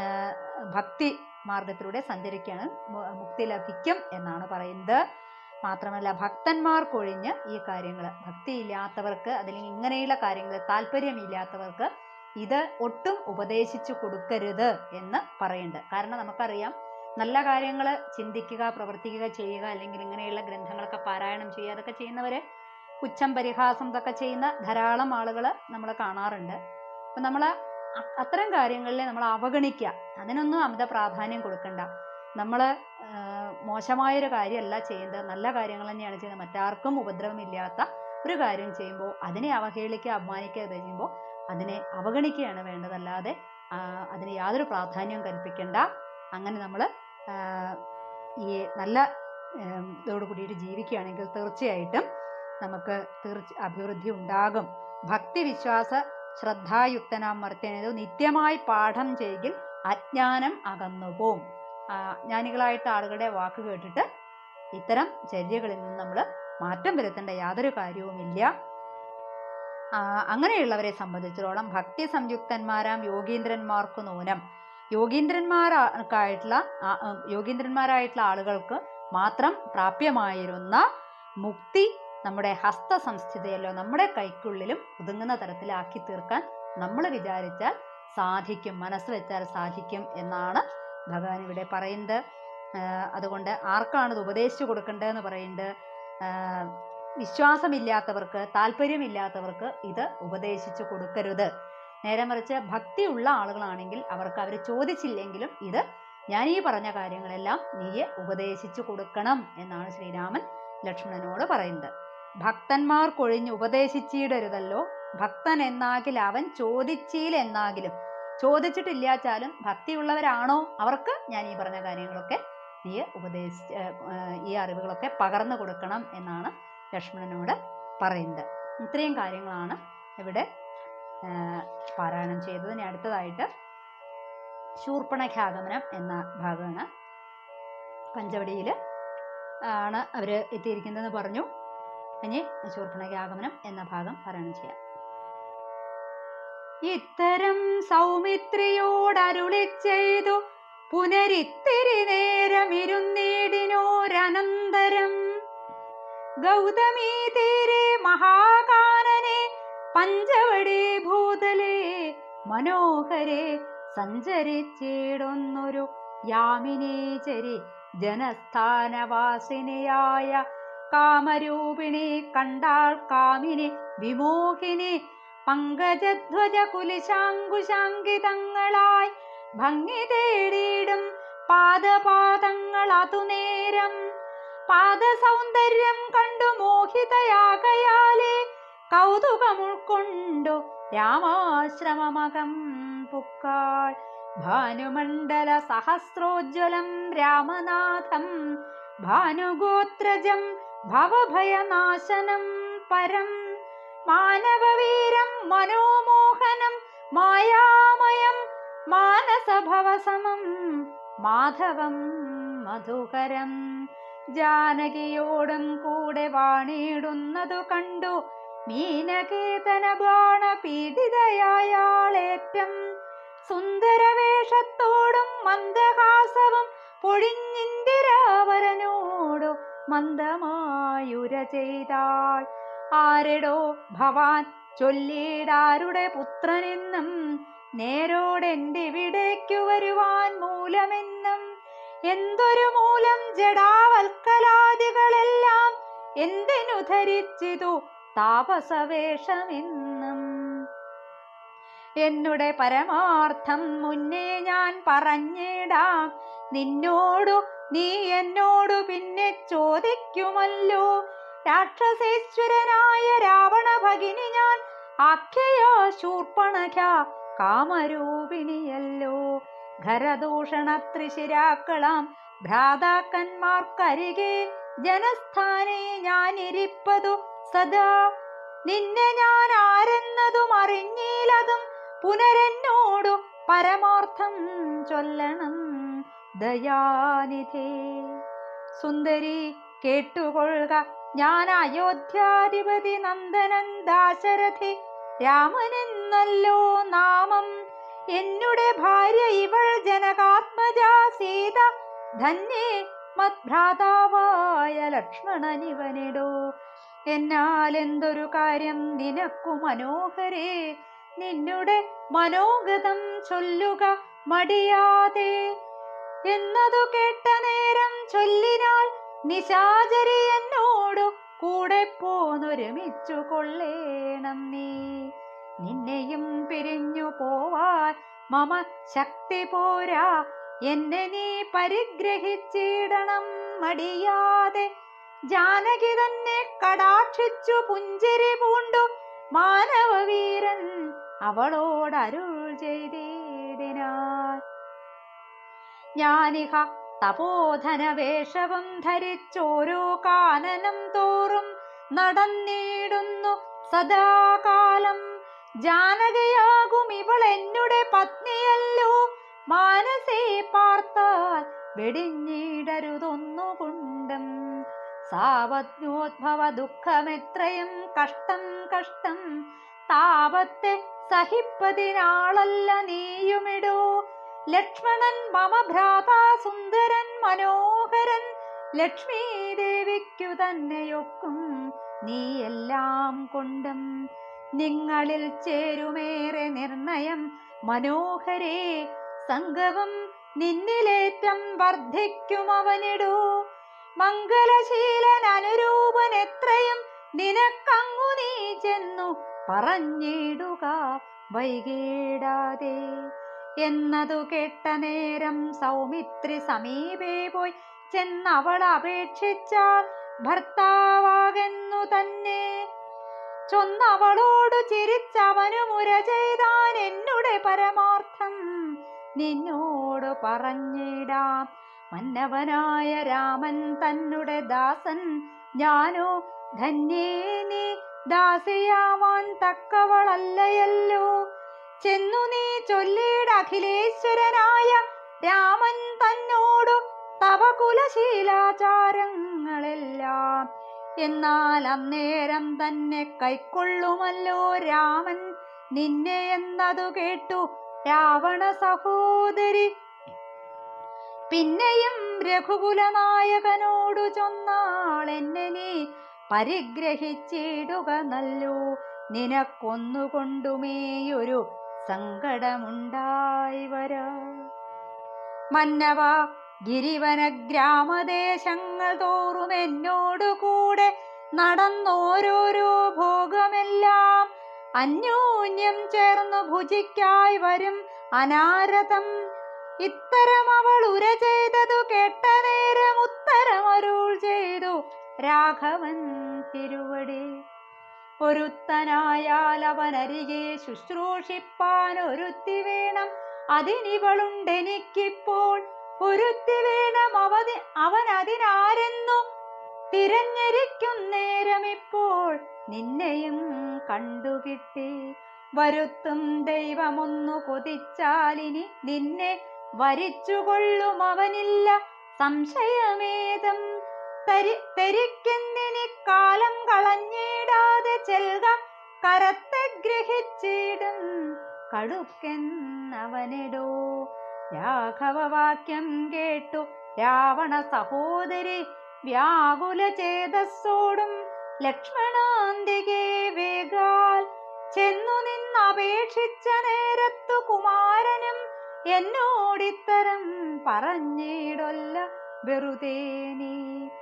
ഭക്തി മാർഗത്തിലൂടെ സഞ്ചരിക്കുകയാണ് മുക്തി ലഭിക്കും എന്നാണ് പറയുന്നത്. മാത്രമല്ല, ഭക്തന്മാർക്കൊഴിഞ്ഞ് ഈ കാര്യങ്ങൾ, ഭക്തിയില്ലാത്തവർക്ക് അല്ലെങ്കിൽ ഇങ്ങനെയുള്ള കാര്യങ്ങൾ താല്പര്യമില്ലാത്തവർക്ക് ഇത് ഒട്ടും ഉപദേശിച്ചു കൊടുക്കരുത് എന്ന് പറയുന്നുണ്ട്. കാരണം നമുക്കറിയാം, നല്ല കാര്യങ്ങൾ ചിന്തിക്കുക, പ്രവർത്തിക്കുക, ചെയ്യുക, അല്ലെങ്കിൽ ഇങ്ങനെയുള്ള ഗ്രന്ഥങ്ങളൊക്കെ പാരായണം ചെയ്യുക, അതൊക്കെ ചെയ്യുന്നവരെ പുച്ഛം പരിഹാസം ഇതൊക്കെ ചെയ്യുന്ന ധാരാളം ആളുകൾ നമ്മൾ കാണാറുണ്ട്. അപ്പം നമ്മൾ അത്തരം കാര്യങ്ങളിൽ നമ്മൾ അവഗണിക്കുക, അതിനൊന്നും അമിത പ്രാധാന്യം കൊടുക്കണ്ട. നമ്മൾ മോശമായൊരു കാര്യമല്ല ചെയ്യുന്നത്, നല്ല കാര്യങ്ങൾ തന്നെയാണ് ചെയ്യുന്നത്. മറ്റാർക്കും ഉപദ്രവമില്ലാത്ത ഒരു കാര്യം ചെയ്യുമ്പോൾ അതിനെ അവഹേളിക്കുക, അപമാനിക്കുക ചെയ്യുമ്പോൾ അതിനെ അവഗണിക്കുകയാണ് വേണ്ടതല്ലാതെ അതിന് യാതൊരു പ്രാധാന്യവും കൽപ്പിക്കേണ്ട. അങ്ങനെ നമ്മൾ ഈ നല്ല ഇതോട് കൂടിയിട്ട് ജീവിക്കുകയാണെങ്കിൽ തീർച്ചയായിട്ടും നമുക്ക് അഭിവൃദ്ധി ഉണ്ടാകും. ഭക്തി വിശ്വാസ ശ്രദ്ധായുക്തനാം മർത്യനേതു നിത്യമായി പാഠം ചെയ്യിൽ അജ്ഞാനം അകന്നുപോകും. ജ്ഞാനികളായിട്ട് ആളുകളുടെ വാക്ക് കേട്ടിട്ട് ഇത്തരം ചര്യകളിൽ നിന്ന് നമ്മൾ മാറ്റം വരുത്തേണ്ട യാതൊരു കാര്യവുമില്ല. അങ്ങനെയുള്ളവരെ സംബന്ധിച്ചിടത്തോളം ഭക്തി സംയുക്തന്മാരാം യോഗീന്ദ്രന്മാർക്ക് നൂനം, യോഗീന്ദ്രന്മാരായിട്ടുള്ള ആളുകൾക്ക് മാത്രം പ്രാപ്യമായിരുന്ന മുക്തി നമ്മുടെ ഹസ്തസംസ്ഥിതയല്ലോ, നമ്മുടെ കൈക്കുള്ളിലും ഒതുങ്ങുന്ന തരത്തിലാക്കി തീർക്കാൻ നമ്മൾ വിചാരിച്ചാൽ സാധിക്കും, മനസ്സ് വെച്ചാൽ സാധിക്കും എന്നാണ് ഭഗവാൻ ഇവിടെ പറയുന്നത്. അതുകൊണ്ട് ആർക്കാണ് ഇത് ഉപദേശിച്ചു കൊടുക്കേണ്ടതെന്ന് പറയുന്നത്? വിശ്വാസമില്ലാത്തവർക്ക്, താല്പര്യമില്ലാത്തവർക്ക് ഇത് ഉപദേശിച്ചു കൊടുക്കരുത്. നേരെ മറിച്ച് ഭക്തിയുള്ള ആളുകളാണെങ്കിൽ അവർക്ക് അവർ ചോദിച്ചില്ലെങ്കിലും ഇത് ഞാൻ ഈ പറഞ്ഞ കാര്യങ്ങളെല്ലാം നീയെ ഉപദേശിച്ചു കൊടുക്കണം എന്നാണ് ശ്രീരാമൻ ലക്ഷ്മണനോട് പറയുന്നത്. ഭക്തന്മാർക്കൊഴിഞ്ഞ് ഉപദേശിച്ചിടരുതല്ലോ. ഭക്തൻ എന്നാകിൽ അവൻ ചോദിച്ചീലെന്നാകിലും. ചോദിച്ചിട്ടില്ലാച്ചാലും ഭക്തിയുള്ളവരാണോ അവർക്ക് ഞാൻ ഈ പറഞ്ഞ കാര്യങ്ങളൊക്കെ നീ ഈ അറിവുകളൊക്കെ പകർന്നു കൊടുക്കണം എന്നാണ് ലക്ഷ്മണനോട് പറയുന്നത്. ഇത്രയും കാര്യങ്ങളാണ് ഇവിടെ പാരായണം ചെയ്തത്. ഇനി അടുത്തതായിട്ട് ശൂർപ്പണഖാഗമനം എന്ന ഭാഗമാണ്. പഞ്ചവടിയിൽ ആണ് അവർ എത്തിയിരിക്കുന്നതെന്ന് പറഞ്ഞു. ഇനി ശൂർപ്പണഖാഗമനം എന്ന ഭാഗം പാരായണം ചെയ്യാം. ഇത്തരം സൗമിത്രിയോടരുളി ചെയ്തു പുനരിത്തിരി നേരമിരുന്നീടിനോരനന്തരം ഗൗതമീ തീരെ മഹാകാനനെ പഞ്ചവടി ഭൂതലേ മനോഹരെ സഞ്ചരിച്ചിടുന്നൊരു യാമിനീചരി ജനസ്ഥാനവാസിനിയായ കാമരൂപിണി കണ്ടാൾ കാമിനി വിമോഹിനി പങ്കജധ്വജ കുലിശാങ്കുശാങ്കിതങ്ങളായി ഭംഗി തേടിയിടും പാദപാദങ്ങൾ അതുനേരം പാദസൗന്ദര്യം കണ്ടു മോഹിതയാകയാലേ കൗതുകമുൾക്കൊണ്ടു രാമാശ്രമമകം പുക്കാൾ ഭാനുമണ്ഡല സഹസ്രോജ്വലം രാമനാഥം ഭാനുഗോത്രജം ഭവഭയനാശനം പരം മാനവവീരം മനോമോഹനം മായാമയം മാനസഭവസമം മാധവം മധുകരം ജാനകിയോടും കൂടെ വാണിടുന്നതു കണ്ടു മീനകേതന ബാണ പീഡിതയായാളേറ്റം സുന്ദരവേഷത്തോടും മന്ദഹാസവും പൊഴിഞ്ഞിന്ദിരാവരനോടു മന്ദമായുര ചെയ്താൾ. ആരെടോ ഭവാൻ ചൊല്ലിടാരുടെ പുത്രനെന്നും നേരോടെന്തിവിടേക്കു വരുവാൻ മൂലമെന്നും എന്തൊരു മൂലം ജഡാവൽക്കലാദികളെല്ലാം എന്തിനു ധരിച്ചിതു താപസവേഷമെന്നും എന്നുടെ പരമാർത്ഥം മുന്നേ ഞാൻ പറഞ്ഞിടാം നിന്നോടു നീ എന്നോടു പിന്നെ ചോദിക്കുമല്ലോ. രാക്ഷസേശ്വരനായ രാവണ ഭഗിനി ഞാൻ ആഖ്യയാ ശൂർപ്പണഖ കാമരൂപിണിയല്ലോ. ഖരദൂഷണ ത്രിശിരാക്കളാം ഭ്രാതാക്കന്മാർക്കരികെ ജനസ്ഥാനെ ഞാൻ ഇരിപ്പതു സദാ. നിന്നെ ഞാൻ ആരെന്നതും അറിഞ്ഞീലതും പുനരെന്നോടു പരമാർത്ഥം ചൊല്ലണം ദയാനിധേ. സുന്ദരി കേട്ടുകൊള്ളുക, ഞാൻ അയോധ്യാധിപതി നന്ദനൻ ദാശരഥി രാമനെന്നല്ലോ നാമം. എന്നുടെ ഭാര്യ ഇവൾ ജനകാത്മജ സീത, ധന്യേ മദ്ഭ്രാതാവായ ലക്ഷ്മണനിവനിടോ. എന്നാൽ എന്തൊരു കാര്യം നിനക്കു മനോഹരേ, നിന്നുടെ മനോഗതം ചൊല്ലുക മടിയാതെ. എന്നതു കേട്ട നേരം ചൊല്ലിനാൾ നിശാചരി എന്നോടു കൂടെ പോന്നൊരുമിച്ചു കൊള്ളേണം നീ. നിന്നെയും പിരിഞ്ഞു പോവാൻ മമ ശക്തി പോരാ, എന്നെ നീ പരിഗ്രഹിച്ചിടണം മടിയാതെ. ജാനകി തന്നെ കടാക്ഷിച്ചു പുഞ്ചിരി പൂണ്ടു മാനവവീരൻ അവളോടരുൾ ചെയ്തിടിനാൻ. ഞാനിഹ തപോധന വേഷവും ധരിച്ചോരോ കാനനം തോറും നടന്നിടുന്നു സദാകാലം. ജാനകിയാകും ഇവൾ എന്നുടെ പത്നിയല്ലോ, മാനസേ പാർത്താൽ വെടിഞ്ഞിടരുതൊന്നുകൊണ്ടും. സാവജ്ഞോദ്ഭവ ദുഃഖമെത്രയും കഷ്ടം കഷ്ടം, താപത്തെ സഹിപ്പതിനാളല്ല നീയുമിടോ. ലക്ഷ്മണൻ മമ ഭ്രാതാ സുന്ദരൻ മനോഹരൻ, ലക്ഷ്മീ ദേവിക്കു തന്നെയൊക്കും നീ എല്ലാം കൊണ്ടും. നിങ്ങളിൽ ചേരുമേറെ നിർണയം മനോഹരേ, സംഗവും നിന്നിലേറ്റം വർദ്ധിക്കും അവനിടോ. മംഗലശീലൻ അനുരൂപൻ എത്രയും നിനക്കങ്ങു നീ ചെന്നു പറഞ്ഞിടുക വൈകിടാതെ. എന്നതു കേട്ട നേരം സൗമിത്രി സമീപേ പോയി ചെന്നവൾ അപേക്ഷിച്ചാൽ ഭർത്താവായ വകെന്നു തന്നെ ചൊന്നവളോടു ചിരിച്ചവനു മുര ചെയ്താൻ എന്നുടെ പരമാർത്ഥം നിന്നോട് പറഞ്ഞിടാം. മന്നവനായ രാമൻ തന്നെ ദാസൻ ഞാനോ ധന്യേ നീ ദാസിയാവാൻ തക്കവളല്ലയല്ലോ. ചെന്നു നീ ചൊല്ലിട അഖിലേശ്വരനായ രാമൻ തന്നോടു തവ കുലശീലാചാരങ്ങളെല്ലാം. എന്നാൽ അന്നേരം തന്നെ കൈക്കൊള്ളുമല്ലോ രാമൻ നിന്നെ എന്നതു കേട്ടു രാവണ സഹോദരി. പിന്നെയും രഘുകുലനായകനോടു ചൊന്നാൾ എന്നെ നീ പരിഗ്രഹിച്ചിടുക നല്ലോ. നിനക്കൊന്നുകൊണ്ടുമേയൊരു സങ്കടമുണ്ടായി വരാ. മന്നവ ഗിരിവന ഗ്രാമദേശങ്ങൾ തോറും എന്നോടു കൂടെ നടന്നോരോരോ ഭോഗമെല്ലാം അന്യോന്യം ചേർന്നു ഭുജിക്കായി വരും അനാരതം. ഇത്തരം അവൾ ഉര ചെയ്തതു കേട്ട നേരം ഉത്തരമരുൾ ചെയ്തു രാഘവൻ തിരുവടി. ഒരുത്തനായാൽ അവനരികെ ശുശ്രൂഷിപ്പാൻ ഒരുത്തി വേണം, അതിനിവളുണ്ടെനിക്കിപ്പോൾ. ഒരുത്തി വേണം അവൻ അതിനാരെന്നു തിരഞ്ഞിരിക്കുന്നേരമിപ്പോൾ നിന്നെയും കണ്ടുകിട്ടി. വരുത്തും ദൈവമൊന്നു കൊതിച്ചാലിനി നിന്നെ വരിച്ചുകൊള്ളും അവനില്ല സംശയമേതം. തരിക്കെന്നിനി കാലം കളഞ്ഞിടാതെ ചെൽക കരത്തെ ഗ്രഹിച്ചിടും കടുക്കെന്നവനിടോ. രാഘവവാക്യം കേട്ടു രാവണ സഹോദരി വ്യാകുല ചേതസ്സോടും ലക്ഷ്മണാന്തികെ വേഗാൽ ചെന്നു നിന്നപേക്ഷിച്ച നേരത്തു കുമാരനും എന്നോടിത്തരം പറഞ്ഞിടൊല്ല വെറുതെ നീ.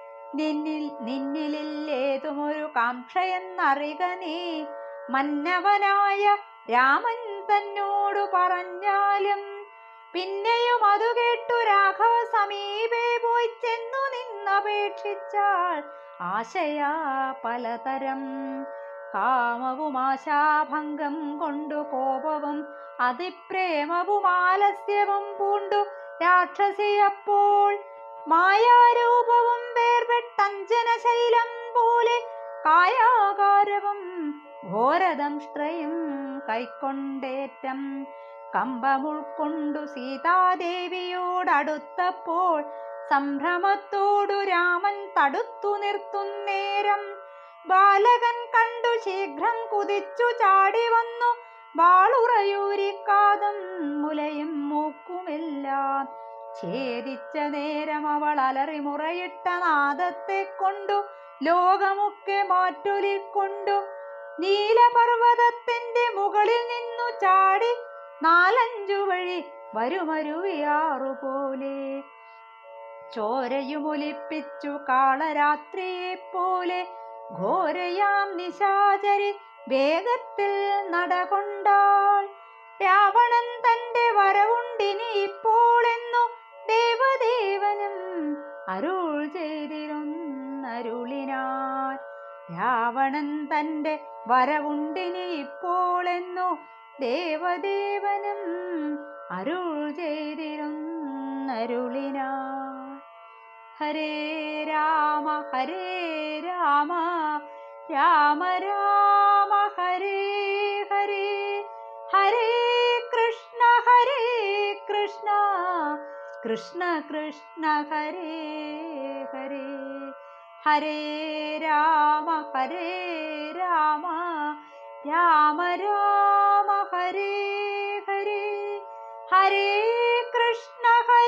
നിന്നിലേതുമൊരു കാംക്ഷയെന്നറിക നീ. മന്നവനായ രാമൻ തന്നോടു പറഞ്ഞാലും. പിന്നെയും അതു കേട്ടു രാഘവ സമീപേ പോയി ചെന്നു നിന്നപേക്ഷിച്ചാൾ ആശയാ പലതരം. കാമവും ആശാഭംഗം കൊണ്ടു കോപവും അതിപ്രേമവും ആലസ്യവും പൂണ്ടു രാക്ഷസിയപ്പോൾ മായാരൂപവും വേർപെട്ടഞ്ജനശൈലം പോലെ കായാകാരവും ഘോരദംഷ്ട്രയും കൈക്കൊണ്ടേറ്റം കമ്പമുൾക്കൊണ്ടു സീതാദേവിയോടടുത്തപ്പോൾ സംഭ്രമത്തോടു രാമൻ തടുത്തു നിർത്തുന്നേരം ബാലകൻ കണ്ടു ശീഘ്രം കുതിച്ചു ചാടി വന്നു വാളുറയൂരിക്കാതും മുലയും മൂക്കുമെല്ലാം ഛേദിച്ച നേരം അവൾ അലറി മുറയിട്ട നാദത്തെ കൊണ്ടു ലോകമൊക്കെ മാറ്റൊലിക്കൊണ്ടു നീലപർവ്വതത്തിന്റെ മുകളിൽ നിന്നു ചാടി 4-5 വഴി വരുമരുവിയാറുപോലെ ചോരയുമൊലിപ്പിച്ചു കാളരാത്രിയെ പോലെ ഘോരയാം നിശാചരി വേഗത്തിൽ നടകൊണ്ടാൾ. രാവണൻ തന്റെ വരവുണ്ടിനി ഇപ്പോളെന്നു ദേവദേവനും അരുൾ ചെയ്തിരുന്നരുളിനാൻ. രാവണൻ തന്റെ വരവുണ്ടിനി ഇപ്പോളെന്നു ദേവദേവനും അരുൾ ചെയ്തിരുന്നരുളിനാൻ. ഹരേ രാമ രാമ രാമ ഹരേ ഹരേ ഹരേ കൃഷ്ണ കൃഷ്ണ കൃഷ്ണ ഹരേ ഹരേ ഹരേ രാമ രാമ രാമ ഹരേ ഹരേ ഹരേ കൃഷ്ണ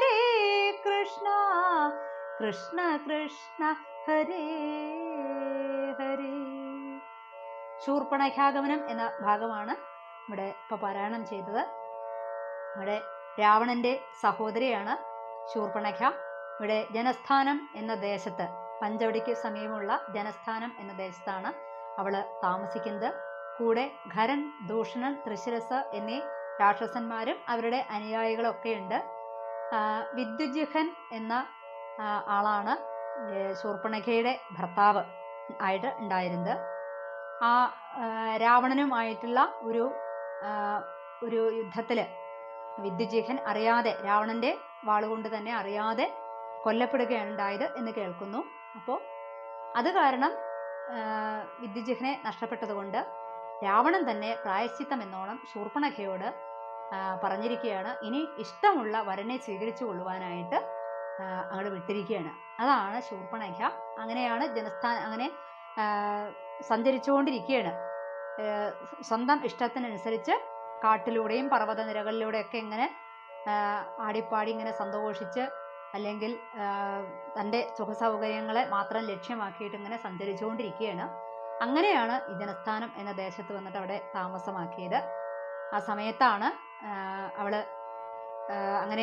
കൃഷ്ണ കൃഷ്ണ ഹരേ ഹരേ. ശൂർപ്പണഖാഗമനം എന്ന ഭാഗമാണ് ഇവിടെ ഇപ്പൊ പാരായണം ചെയ്തത്. ഇവിടെ രാവണന്റെ സഹോദരിയാണ് ശൂർപ്പണഖ. ഇവിടെ ജനസ്ഥാനം എന്ന ദേശത്ത്, പഞ്ചവടിക്ക് സമീപമുള്ള ജനസ്ഥാനം എന്ന ദേശത്താണ് അവള് താമസിക്കുന്നത്. കൂടെ ഖരൻ, ദൂഷണൻ, ത്രിശിരസ് എന്നീ രാക്ഷസന്മാരും അവരുടെ അനുയായികളൊക്കെ ഉണ്ട്. വിദ്യുജിഹൻ എന്ന ആളാണ് ശൂർപ്പണഖയുടെ ഭർത്താവ്. ആയിട്ട് ഉണ്ടായിരുന്നത്. ആ രാവണനുമായിട്ടുള്ള ഒരു യുദ്ധത്തിൽ വിദ്യുജിഹ്വൻ അറിയാതെ, രാവണന്റെ വാളുകൊണ്ട് തന്നെ അറിയാതെ കൊല്ലപ്പെടുകയാണ് ഉണ്ടായത് എന്ന് കേൾക്കുന്നു. അപ്പോൾ അത് കാരണം വിദ്യുജിഹ്വനെ നഷ്ടപ്പെട്ടതുകൊണ്ട് രാവണൻ തന്നെ പ്രായശ്ചിത്തം എന്നോണം ശൂർപ്പണഖയോട് പറഞ്ഞിരിക്കുകയാണ്, ഇനി ഇഷ്ടമുള്ള വരനെ സ്വീകരിച്ചു കൊള്ളുവാനായിട്ട് അങ്ങോട്ട് വിട്ടിരിക്കുകയാണ്. അതാണ് ശൂർപ്പണഖ. അങ്ങനെയാണ് അങ്ങനെ സഞ്ചരിച്ചുകൊണ്ടിരിക്കുകയാണ്. സ്വന്തം ഇഷ്ടത്തിനനുസരിച്ച് കാട്ടിലൂടെയും പർവ്വതനിരകളിലൂടെയൊക്കെ ഇങ്ങനെ ആടിപ്പാടി ഇങ്ങനെ സന്തോഷിച്ച്, അല്ലെങ്കിൽ തൻ്റെ സുഖസൗകര്യങ്ങളെ മാത്രം ലക്ഷ്യമാക്കിയിട്ട് ഇങ്ങനെ സഞ്ചരിച്ചുകൊണ്ടിരിക്കുകയാണ്. അങ്ങനെയാണ് ഈ ജനസ്ഥാനം എന്ന ദേശത്ത് വന്നിട്ട് അവിടെ താമസമാക്കിയത്. ആ സമയത്താണ് അവള് അങ്ങനെ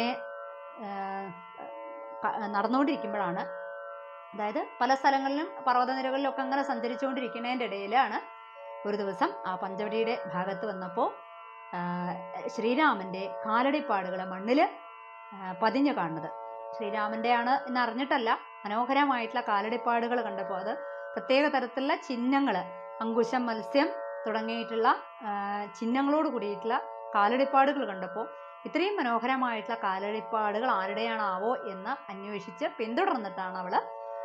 നടന്നുകൊണ്ടിരിക്കുമ്പോഴാണ്, അതായത് പല സ്ഥലങ്ങളിലും പർവ്വതനിരകളിലൊക്കെ അങ്ങനെ സഞ്ചരിച്ചുകൊണ്ടിരിക്കുന്നതിൻ്റെ ഇടയിലാണ് ഒരു ദിവസം ആ പഞ്ചവടിയുടെ ഭാഗത്ത് വന്നപ്പോൾ ശ്രീരാമൻ്റെ കാലടിപ്പാടുകൾ മണ്ണിൽ പതിഞ്ഞു കാണുന്നത്. ശ്രീരാമൻ്റെ ആണ് എന്ന് അറിഞ്ഞിട്ടല്ല, മനോഹരമായിട്ടുള്ള കാലടിപ്പാടുകൾ കണ്ടപ്പോൾ, അത് പ്രത്യേക തരത്തിലുള്ള ചിഹ്നങ്ങൾ, അങ്കുശം, മത്സ്യം തുടങ്ങിയിട്ടുള്ള ചിഹ്നങ്ങളോട് കൂടിയിട്ടുള്ള കാലടിപ്പാടുകൾ കണ്ടപ്പോൾ ഇത്രയും മനോഹരമായിട്ടുള്ള കാലടിപ്പാടുകൾ ആരുടെയാണാവോ എന്ന് അന്വേഷിച്ച് പിന്തുടർന്നിട്ടാണ് അവൾ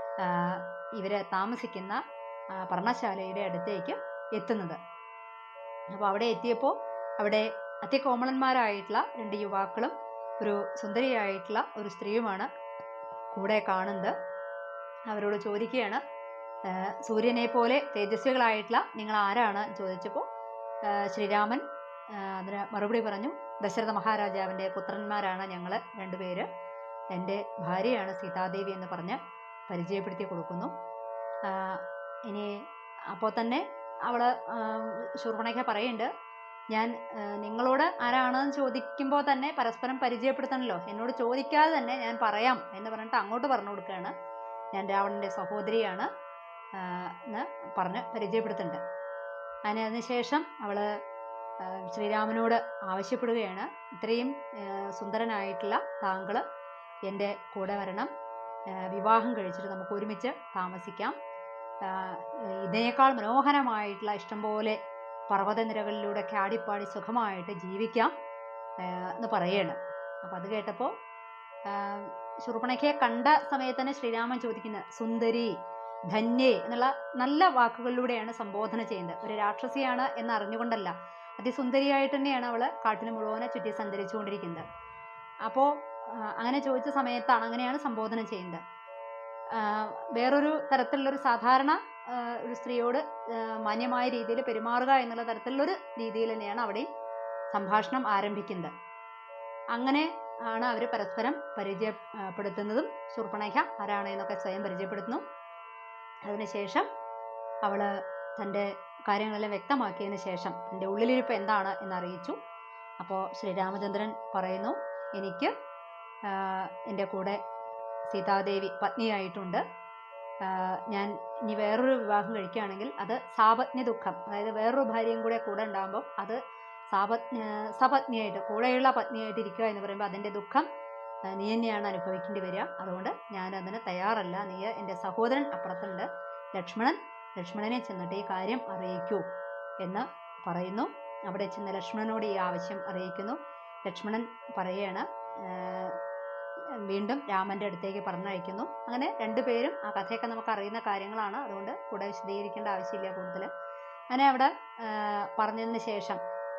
ഇവർ താമസിക്കുന്ന പർണശാലയുടെ അടുത്തേക്ക് എത്തുന്നത്. അപ്പോൾ അവിടെ എത്തിയപ്പോൾ അവിടെ അതികോമളന്മാരായിട്ടുള്ള 2 യുവാക്കളും ഒരു സുന്ദരിയായിട്ടുള്ള ഒരു സ്ത്രീയുമാണ് കൂടെ കാണുന്നത്. അവരോട് ചോദിക്കുകയാണ്, സൂര്യനെ പോലെ തേജസ്വികളായിട്ടുള്ള നിങ്ങൾ ആരാണ് ചോദിച്ചപ്പോൾ ശ്രീരാമൻ അതിന് മറുപടി പറഞ്ഞു, ദശരഥ മഹാരാജാവിൻ്റെ പുത്രന്മാരാണ് ഞങ്ങൾ 2 പേര്, എൻ്റെ ഭാര്യയാണ് സീതാദേവി എന്ന് പറഞ്ഞ് പരിചയപ്പെടുത്തി കൊടുക്കുന്നു. ഇനി അപ്പോൾ തന്നെ അവൾ ശൂർപ്പണഖ പറയുന്നുണ്ട്, ഞാൻ നിങ്ങളോട് ആരാണെന്ന് ചോദിക്കുമ്പോൾ തന്നെ പരസ്പരം പരിചയപ്പെടുത്തണമല്ലോ, എന്നോട് ചോദിക്കാതെ തന്നെ ഞാൻ പറയാം എന്ന് പറഞ്ഞിട്ട് അങ്ങോട്ട് പറഞ്ഞു കൊടുക്കുകയാണ്, ഞാൻ രാവണൻ്റെ സഹോദരിയാണ് എന്ന് പറഞ്ഞ് പരിചയപ്പെടുത്തുന്നുണ്ട്. അതിനുശേഷം അവൾ ശ്രീരാമനോട് ആവശ്യപ്പെടുകയാണ്, ഇത്രയും സുന്ദരനായിട്ടുള്ള താങ്കൾ എൻ്റെ കൂടെ വരണം, വിവാഹം കഴിച്ചിട്ട് നമുക്ക് ഒരുമിച്ച് താമസിക്കാം, ഇതിനേക്കാൾ മനോഹരമായിട്ടുള്ള ഇഷ്ടംപോലെ പർവ്വതനിരകളിലൂടെ ആടിപ്പാടി സുഖമായിട്ട് ജീവിക്കാം എന്ന് പറയുകയാണ്. അപ്പോൾ അത് കേട്ടപ്പോൾ ശൂർപ്പണഖയെ കണ്ട സമയത്ത് തന്നെ ശ്രീരാമൻ ചോദിക്കുന്നത്, സുന്ദരി, ധന്യേ എന്നുള്ള നല്ല വാക്കുകളിലൂടെയാണ് സംബോധന ചെയ്യുന്നത്. ഒരു രാക്ഷസിയാണ് എന്ന് അറിഞ്ഞുകൊണ്ടല്ല, അതിസുന്ദരിയായിട്ട് തന്നെയാണ് അവൾ കാട്ടിന് മുഴുവനെ ചുറ്റി സഞ്ചരിച്ചു കൊണ്ടിരിക്കുന്നത്. അപ്പോൾ അങ്ങനെ ചോദിച്ച സമയത്താണ് അങ്ങനെയാണ് സംബോധന ചെയ്യുന്നത്. വേറൊരു തരത്തിലുള്ളൊരു സാധാരണ ഒരു സ്ത്രീയോട് മാന്യമായ രീതിയിൽ പെരുമാറുക എന്നുള്ള തരത്തിലുള്ളൊരു രീതിയിൽ തന്നെയാണ് അവിടെയും സംഭാഷണം ആരംഭിക്കുന്നത്. അങ്ങനെ ആണ് അവർ പരസ്പരം പരിചയപ്പെടുത്തുന്നതും. ശൂർപ്പണഖ ആരാണ് എന്നൊക്കെ സ്വയം പരിചയപ്പെടുത്തുന്നു. അതിനുശേഷം അവൾ തൻ്റെ കാര്യങ്ങളെല്ലാം വ്യക്തമാക്കിയതിന് ശേഷം എൻ്റെ ഉള്ളിലിരിപ്പ് എന്താണ് എന്നറിയിച്ചു. അപ്പോൾ ശ്രീരാമചന്ദ്രൻ പറയുന്നു, എനിക്ക് എൻ്റെ കൂടെ സീതാദേവി പത്നിയായിട്ടുണ്ട്, ഞാൻ ഇനി വേറൊരു വിവാഹം കഴിക്കുകയാണെങ്കിൽ അത് സാപത്നി ദുഃഖം, അതായത് വേറൊരു ഭാര്യയും കൂടെ കൂടെ ഉണ്ടാകുമ്പോൾ അത് സപത്നിയായിട്ട്, കൂടെയുള്ള പത്നിയായിട്ട് ഇരിക്കുക എന്ന് പറയുമ്പോൾ അതിൻ്റെ ദുഃഖം നീ തന്നെയാണ് അനുഭവിക്കേണ്ടി വരിക, അതുകൊണ്ട് ഞാൻ അതിന് തയ്യാറല്ല, നീ എൻ്റെ സഹോദരൻ അപ്പുറത്തുണ്ട് ലക്ഷ്മണനെ ചെന്നിട്ട് ഈ കാര്യം അറിയിക്കൂ എന്ന് പറയുന്നു. അവിടെ ചെന്ന് ലക്ഷ്മണനോട് ഈ ആവശ്യം അറിയിക്കുന്നു. ലക്ഷ്മണൻ പറയുകയാണ്, വീണ്ടും രാമൻ്റെ അടുത്തേക്ക് പറഞ്ഞയക്കുന്നു. അങ്ങനെ 2 പേരും, ആ കഥയൊക്കെ നമുക്ക് അറിയുന്ന കാര്യങ്ങളാണ്, അതുകൊണ്ട് കൂടെ വിശദീകരിക്കേണ്ട ആവശ്യമില്ല കൂടുതൽ. അങ്ങനെ അവിടെ പറഞ്ഞതിന് ശേഷം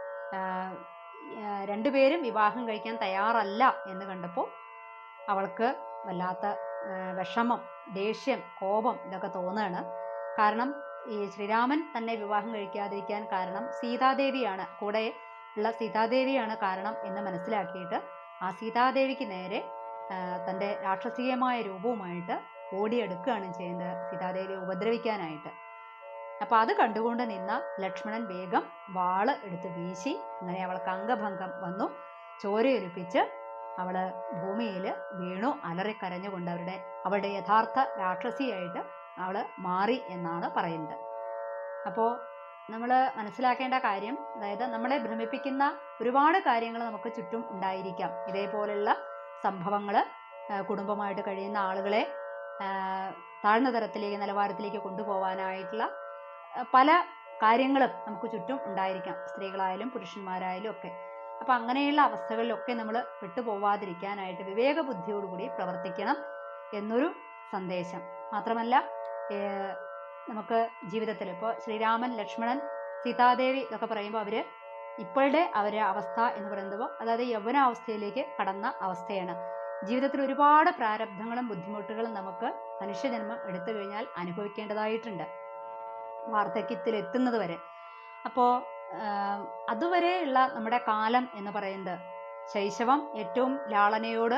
2 പേരും വിവാഹം കഴിക്കാൻ തയ്യാറല്ല എന്ന് കണ്ടപ്പോൾ അവൾക്ക് വല്ലാത്ത വിഷമം, ദേഷ്യം, കോപം ഇതൊക്കെ തോന്നുകയാണ്. കാരണം ഈ ശ്രീരാമൻ തന്നെ വിവാഹം കഴിക്കാതിരിക്കാൻ കാരണം സീതാദേവിയാണ്, കൂടെ ഉള്ള സീതാദേവിയാണ് കാരണം എന്ന് മനസ്സിലാക്കിയിട്ട് ആ സീതാദേവിക്ക് നേരെ തൻ്റെ രാക്ഷസീയമായ രൂപവുമായിട്ട് ഓടിയെടുക്കുകയാണ് ചെയ്യുന്നത്, സീതാദേവിയെ ഉപദ്രവിക്കാനായിട്ട്. അപ്പോൾ അത് കണ്ടുകൊണ്ട് നിന്ന ലക്ഷ്മണൻ വേഗം വാള് എടുത്ത് വീശി, അങ്ങനെ അവൾക്ക് അംഗഭംഗം വന്നു, ചോരയൊലിപ്പിച്ച് അവൾ ഭൂമിയിൽ വീണു, അലറിക്കരഞ്ഞുകൊണ്ട് അവളുടെ യഥാർത്ഥ രാക്ഷസിയായിട്ട് അവൾ മാറി എന്നാണ് പറയുന്നത്. അപ്പോൾ നമ്മൾ മനസ്സിലാക്കേണ്ട കാര്യം, അതായത് നമ്മളെ ഭ്രമിപ്പിക്കുന്ന ഒരുപാട് കാര്യങ്ങൾ നമുക്ക് ചുറ്റും ഉണ്ടായിരിക്കാം. ഇതേപോലുള്ള സംഭവങ്ങൾ, കുടുംബമായിട്ട് കഴിയുന്ന ആളുകളെ താഴ്ന്ന തരത്തിലേക്ക് നിലവാരത്തിലേക്ക് കൊണ്ടുപോകാനായിട്ടുള്ള പല കാര്യങ്ങളും നമുക്ക് ചുറ്റും ഉണ്ടായിരിക്കാം, സ്ത്രീകളായാലും പുരുഷന്മാരായാലും ഒക്കെ. അപ്പം അങ്ങനെയുള്ള അവസ്ഥകളിലൊക്കെ നമ്മൾ വിട്ടുപോവാതിരിക്കാനായിട്ട് വിവേകബുദ്ധിയോടുകൂടി പ്രവർത്തിക്കണം എന്നൊരു സന്ദേശം. മാത്രമല്ല നമുക്ക് ജീവിതത്തിൽ ഇപ്പോൾ ശ്രീരാമൻ, ലക്ഷ്മണൻ, സീതാദേവി ഇതൊക്കെ പറയുമ്പോൾ അവർ ഇപ്പോഴത്തെ അവരുടെ അവസ്ഥ എന്ന് പറയുമ്പോൾ അതായത് യൗവനാവസ്ഥയിലേക്ക് കടന്ന അവസ്ഥയാണ്. ജീവിതത്തിൽ ഒരുപാട് പ്രാരബ്ധങ്ങളും ബുദ്ധിമുട്ടുകളും നമുക്ക് മനുഷ്യജന്മം എടുത്തു കഴിഞ്ഞാൽ അനുഭവിക്കേണ്ടതായിട്ടുണ്ട്, വാർദ്ധക്യത്തിൽ എത്തുന്നത് വരെ. അപ്പോൾ അതുവരെയുള്ള നമ്മുടെ കാലം എന്ന് പറയുന്നത് ശൈശവം ഏറ്റവും ലാളനയോട്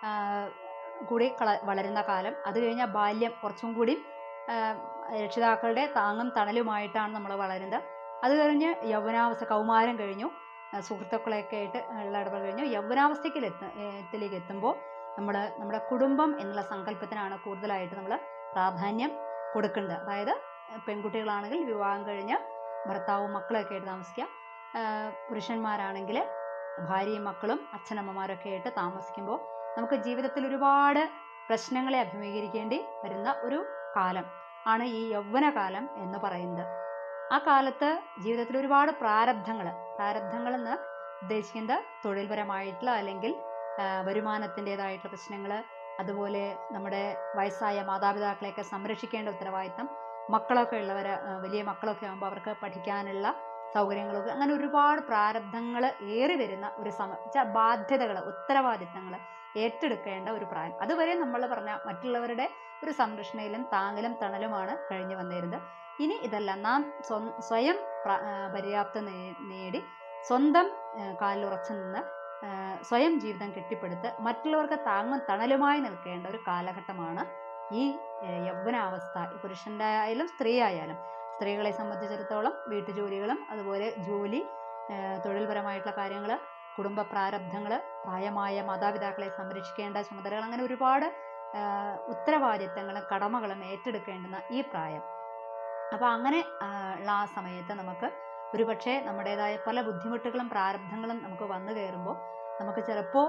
കൂടി വളരുന്ന കാലം. അത് കഴിഞ്ഞാൽ ബാല്യം കുറച്ചും കൂടി രക്ഷിതാക്കളുടെ താങ്ങും തണലുമായിട്ടാണ് നമ്മൾ വളരുന്നത്. അത് കഴിഞ്ഞ് യൗവനാവസ്ഥ, കൗമാരം കഴിഞ്ഞു, സുഹൃത്തുക്കളൊക്കെ ആയിട്ട് ഉള്ള ഇടപെടൽ കഴിഞ്ഞു, യൗവനാവസ്ഥയിലേക്ക് എത്തുമ്പോൾ നമ്മുടെ കുടുംബം എന്നുള്ള സങ്കല്പത്തിനാണ് കൂടുതലായിട്ട് നമ്മൾ പ്രാധാന്യം കൊടുക്കേണ്ടത്. അതായത് പെൺകുട്ടികളാണെങ്കിൽ വിവാഹം കഴിഞ്ഞ് ഭർത്താവും മക്കളൊക്കെ ആയിട്ട് താമസിക്കുക, പുരുഷന്മാരാണെങ്കിൽ ഭാര്യയും മക്കളും അച്ഛനമ്മമാരൊക്കെ ആയിട്ട് താമസിക്കുമ്പോൾ നമുക്ക് ജീവിതത്തിൽ ഒരുപാട് പ്രശ്നങ്ങളെ അഭിമുഖീകരിക്കേണ്ടി വരുന്ന ഒരു കാലം ആണ് ഈ യൗവനകാലം എന്ന് പറയുന്നത്. ആ കാലത്ത് ജീവിതത്തിൽ ഒരുപാട് പ്രാരബ്ധങ്ങൾ എന്ന് ഉദ്ദേശിക്കുന്നത് തൊഴിൽപരമായിട്ടുള്ള അല്ലെങ്കിൽ വരുമാനത്തിൻ്റെതായിട്ടുള്ള പ്രശ്നങ്ങൾ, അതുപോലെ നമ്മുടെ വയസ്സായ മാതാപിതാക്കളെയൊക്കെ സംരക്ഷിക്കേണ്ട ഉത്തരവാദിത്തം, മക്കളൊക്കെ ഉള്ളവർ, വലിയ മക്കളൊക്കെ ആകുമ്പോൾ അവർക്ക് പഠിക്കാനുള്ള സൗകര്യങ്ങളൊക്കെ, അങ്ങനെ ഒരുപാട് പ്രാരബ്ധങ്ങൾ ഏറി വരുന്ന ഒരു ബാധ്യതകൾ, ഉത്തരവാദിത്തങ്ങൾ ഏറ്റെടുക്കേണ്ട ഒരു പ്രായം. അതുവരെ നമ്മൾ പറഞ്ഞ മറ്റുള്ളവരുടെ ഒരു സംരക്ഷണയിലും താങ്ങലും തണലുമാണ് കഴിഞ്ഞു വന്നിരുന്നത്. ഇനി ഇതല്ല, നാം സ്വയം പര്യാപ്തത നേടി സ്വന്തം കാലിൽ ഉറച്ചു നിന്ന് സ്വയം ജീവിതം കെട്ടിപ്പടുത്ത് മറ്റുള്ളവർക്ക് താങ്ങും തണലുമായി നിൽക്കേണ്ട ഒരു കാലഘട്ടമാണ് ഈ യൗവനാവസ്ഥ. പുരുഷൻ്റെ ആയാലും സ്ത്രീ ആയാലും, സ്ത്രീകളെ സംബന്ധിച്ചിടത്തോളം വീട്ടുജോലികളും അതുപോലെ ജോലി, തൊഴിൽപരമായിട്ടുള്ള കാര്യങ്ങൾ, കുടുംബ പ്രാരബ്ധങ്ങൾ, പ്രായമായ മാതാപിതാക്കളെ സംരക്ഷിക്കേണ്ട ചുമതലകൾ, അങ്ങനെ ഒരുപാട് ഉത്തരവാദിത്തങ്ങളും കടമകളും ഏറ്റെടുക്കേണ്ടുന്ന ഈ പ്രായം. അപ്പോൾ അങ്ങനെ ഉള്ള ആ സമയത്ത് നമുക്ക് ഒരുപക്ഷെ നമ്മുടേതായ പല ബുദ്ധിമുട്ടുകളും പ്രാരബ്ധങ്ങളും നമുക്ക് വന്നു കയറുമ്പോൾ നമുക്ക് ചിലപ്പോൾ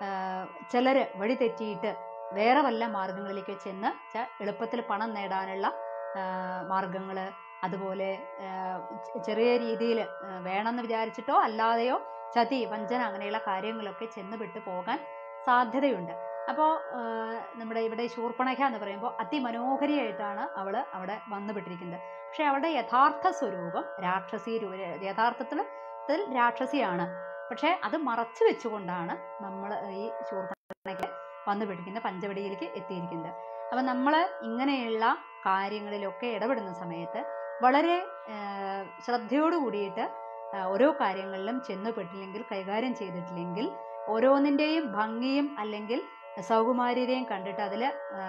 ചിലർ വഴി തെറ്റിയിട്ട് വേറെ വല്ല മാർഗങ്ങളിലേക്ക് ചെന്ന് എളുപ്പത്തിൽ പണം നേടാനുള്ള മാർഗങ്ങൾ, അതുപോലെ ചെറിയ രീതിയിൽ വേണമെന്ന് വിചാരിച്ചിട്ടോ അല്ലാതെയോ ചതി, വഞ്ചന, അങ്ങനെയുള്ള കാര്യങ്ങളൊക്കെ ചെന്ന് പോകാൻ സാധ്യതയുണ്ട്. അപ്പോൾ നമ്മുടെ ഇവിടെ ശൂർപ്പണഖ എന്ന് പറയുമ്പോൾ അതിമനോഹരിയായിട്ടാണ് അവൾ അവിടെ വന്നുപെട്ടിരിക്കുന്നത്. പക്ഷെ അവളുടെ യഥാർത്ഥ സ്വരൂപം രാക്ഷസീ യഥാർത്ഥത്തിൽ രാക്ഷസിയാണ്. പക്ഷെ അത് മറച്ചു വെച്ചുകൊണ്ടാണ് നമ്മൾ ഈ ശൂർപ്പണഖ വന്നുപെട്ടിരിക്കുന്നത്, പഞ്ചവടിയിലേക്ക് എത്തിയിരിക്കുന്നത്. അപ്പം നമ്മൾ ഇങ്ങനെയുള്ള കാര്യങ്ങളിലൊക്കെ ഇടപെടുന്ന സമയത്ത് വളരെ ശ്രദ്ധയോട് കൂടിയിട്ട് ഓരോ കാര്യങ്ങളിലും ചെന്നുപെട്ടില്ലെങ്കിൽ, കൈകാര്യം ചെയ്തിട്ടില്ലെങ്കിൽ, ഓരോന്നിൻ്റെയും ഭംഗിയും അല്ലെങ്കിൽ സൗകുമാര്യതയും കണ്ടിട്ട് അതിൽ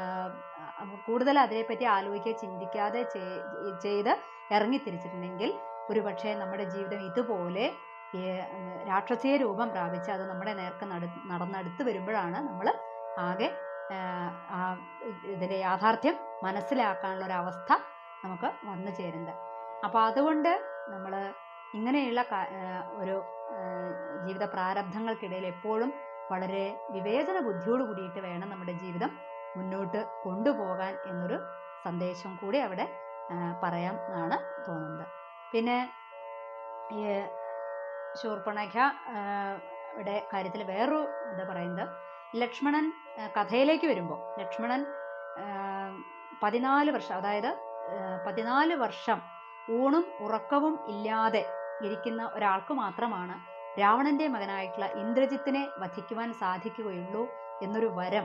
കൂടുതൽ അതിനെപ്പറ്റി ആലോചിക്കുക, ചിന്തിക്കാതെ ചെയ്ത് ഇറങ്ങിത്തിരിച്ചിട്ടുണ്ടെങ്കിൽ ഒരുപക്ഷെ നമ്മുടെ ജീവിതം ഇതുപോലെ രാക്ഷസീയ രൂപം പ്രാപിച്ച് അത് നമ്മുടെ നേർക്ക് നടന്നടുത്ത് വരുമ്പോഴാണ് നമ്മൾ ആകെ ഇതിൻ്റെ യാഥാർത്ഥ്യം മനസ്സിലാക്കാനുള്ള ഒരവസ്ഥ നമുക്ക് വന്നു ചേരുന്നത്. അപ്പോൾ അതുകൊണ്ട് നമ്മൾ ഇങ്ങനെയുള്ള ഒരു ജീവിത പ്രാരബ്ധങ്ങൾക്കിടയിൽ എപ്പോഴും വളരെ വിവേചന ബുദ്ധിയോട് കൂടിയിട്ട് വേണം നമ്മുടെ ജീവിതം മുന്നോട്ട് കൊണ്ടുപോകാൻ എന്നൊരു സന്ദേശം കൂടി അവിടെ പറയാം എന്നാണ് തോന്നുന്നത്. പിന്നെ ഈ ശൂർപ്പണഖ യുടെ കാര്യത്തിൽ വേറൊരു എന്താ പറയുന്നത്, ലക്ഷ്മണൻ കഥയിലേക്ക് വരുമ്പോൾ ലക്ഷ്മണൻ 14 വർഷം, അതായത് 14 വർഷം ഊണും ഉറക്കവും ഇല്ലാതെ ഇരിക്കുന്ന ഒരാൾക്ക് മാത്രമാണ് രാവണന്റെ മകനായിട്ടുള്ള ഇന്ദ്രജിത്തിനെ വധിക്കുവാൻ സാധിക്കുകയുള്ളൂ എന്നൊരു വരം,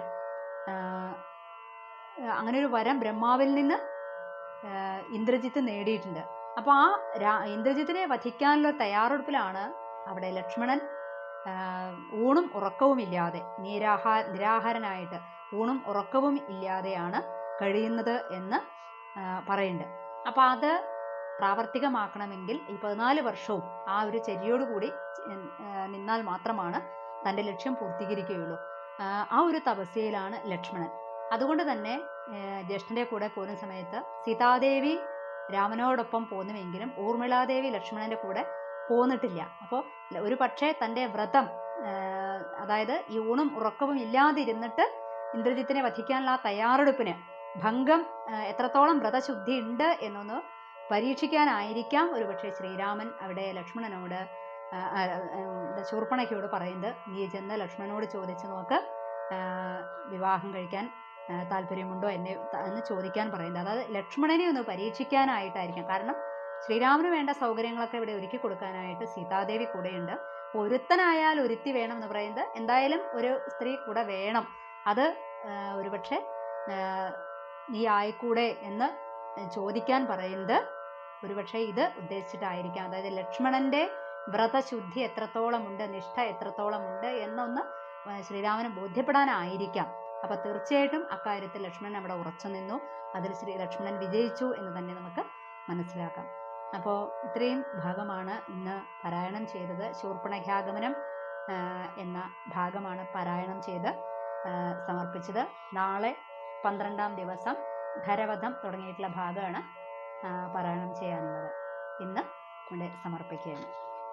അങ്ങനെ ഒരു വരം ബ്രഹ്മാവിൽ നിന്ന് ഇന്ദ്രജിത്ത് നേടിയിട്ടുണ്ട്. അപ്പോൾ ആ ഇന്ദ്രജിത്തിനെ വധിക്കാനുള്ള തയ്യാറെടുപ്പിലാണ് അവിടെ ലക്ഷ്മണൻ ഊണും ഉറക്കവും ഇല്ലാതെ നിരാഹാരനായിട്ട് ഊണും ഉറക്കവും ഇല്ലാതെയാണ് കഴിയുന്നത് എന്ന് പറയുന്നുണ്ട്. അപ്പോൾ അത് പ്രാവർത്തികമാക്കണമെങ്കിൽ ഈ 14 വർഷവും ആ ഒരു ചര്യയോടുകൂടി നിന്നാൽ മാത്രമാണ് തൻ്റെ ലക്ഷ്യം പൂർത്തീകരിക്കുകയുള്ളൂ. ആ ഒരു തപസ്യയിലാണ് ലക്ഷ്മണൻ. അതുകൊണ്ട് തന്നെ ജ്യേഷ്ഠൻ്റെ കൂടെ പോകുന്ന സമയത്ത് സീതാദേവി രാമനോടൊപ്പം പോന്നുവെങ്കിലും ഊർമിളാദേവി ലക്ഷ്മണൻ്റെ കൂടെ പോന്നിട്ടില്ല. അപ്പോൾ ഒരു പക്ഷേ തൻ്റെ വ്രതം, അതായത് ഈ ഊണും ഉറക്കവും ഇല്ലാതിരുന്നിട്ട് ഇന്ദ്രജിത്തിനെ വധിക്കാനുള്ള ആ തയ്യാറെടുപ്പിന് ഭംഗം എത്രത്തോളം വ്രതശുദ്ധി ഉണ്ട് എന്നൊന്ന് പരീക്ഷിക്കാനായിരിക്കാം ഒരുപക്ഷെ ശ്രീരാമൻ അവിടെ ലക്ഷ്മണനോട് ശൂർപ്പണഖയോട് പറയുന്നത്. നീ ചെന്ന് ലക്ഷ്മണനോട് ചോദിച്ചു നോക്ക്, വിവാഹം കഴിക്കാൻ താല്പര്യമുണ്ടോ എന്ന് ചോദിക്കാൻ പറയുന്നത്. അതായത് ലക്ഷ്മണനെ ഒന്ന് പരീക്ഷിക്കാനായിട്ടായിരിക്കാം. കാരണം ശ്രീരാമന് വേണ്ട സൗകര്യങ്ങളൊക്കെ ഇവിടെ ഒരുക്കി കൊടുക്കാനായിട്ട് സീതാദേവി കൂടെയുണ്ട്. ഒരുത്തനായാൽ ഒരുത്തി വേണം എന്ന് പറയുന്നത്, എന്തായാലും ഒരു സ്ത്രീ കൂടെ വേണം. അത് ഒരുപക്ഷെ നീ ആയിക്കൂടെ എന്ന് ചോദിക്കാൻ പറയുന്നത് ഒരുപക്ഷെ ഇത് ഉദ്ദേശിച്ചിട്ടായിരിക്കാം. അതായത് ലക്ഷ്മണന്റെ വ്രതശുദ്ധി എത്രത്തോളം ഉണ്ട്, നിഷ്ഠ എത്രത്തോളം ഉണ്ട് എന്നൊന്ന് ശ്രീരാമന് ബോധ്യപ്പെടാനായിരിക്കാം. അപ്പൊ തീർച്ചയായിട്ടും അക്കാര്യത്തിൽ ലക്ഷ്മണൻ അവിടെ ഉറച്ചു നിന്നു. അതിൽ ലക്ഷ്മണൻ വിജയിച്ചു എന്ന് തന്നെ നമുക്ക് മനസ്സിലാക്കാം. അപ്പോൾ ഇത്രയും ഭാഗമാണ് ഇന്ന് പാരായണം ചെയ്തത്. ശൂർപ്പണഖാഗമനം എന്ന ഭാഗമാണ് പാരായണം ചെയ്ത് സമർപ്പിച്ചത്. നാളെ 12-ാം ദിവസം ഖരവധം തുടങ്ങിയിട്ടുള്ള ഭാഗമാണ് പാരായണം ചെയ്യാനുള്ളത്. ഇന്ന് ഇവിടെ സമർപ്പിക്കുകയാണ്.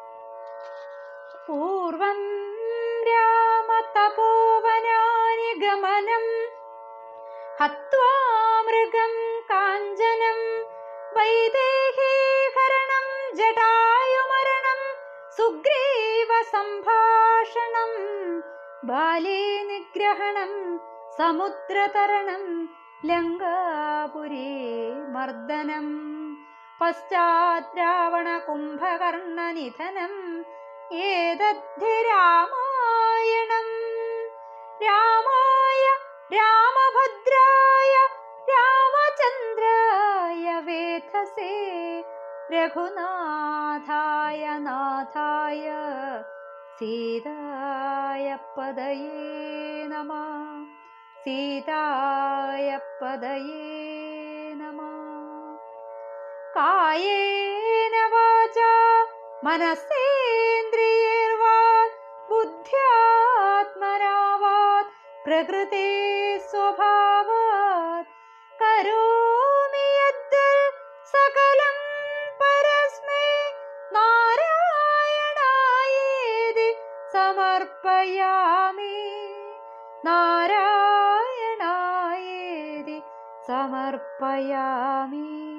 പൂർവം രാമതപോവനാനി ഗമനം ഹത്വാ മൃഗം കാഞ്ചനം വൈദേഹീഹരണം ജടായുമരണം സുഗ്രീവ സംഭാഷണം ബാലീ നിഗ്രഹണം സമുദ്രതരണം ലങ്കാപുരീ മർദ്ദനം പശ്ചാത് രാവണ കുംഭകർണ നിധനം ഏതദ്ധി രാമായണം. രാമായ രാമഭദ്രായ രാമചന്ദ്രായ വേധസേ രഘുനാഥായ നാഥായ സീതായ പദയേ നമഃ. സീതായ പദയേ നമഃ. കായേന വാചാ മനസേന്ദ്രിയൈർവാ ബുദ്ധ്യാത്മനാ വാ പ്രകൃതേ സ്വഭാവാത് കരോമി യദ് സകലം പരസ്മൈ നാരായണായേതി സമർപ്പയാമി. നാരായണായേതി സമർപ്പയാമി.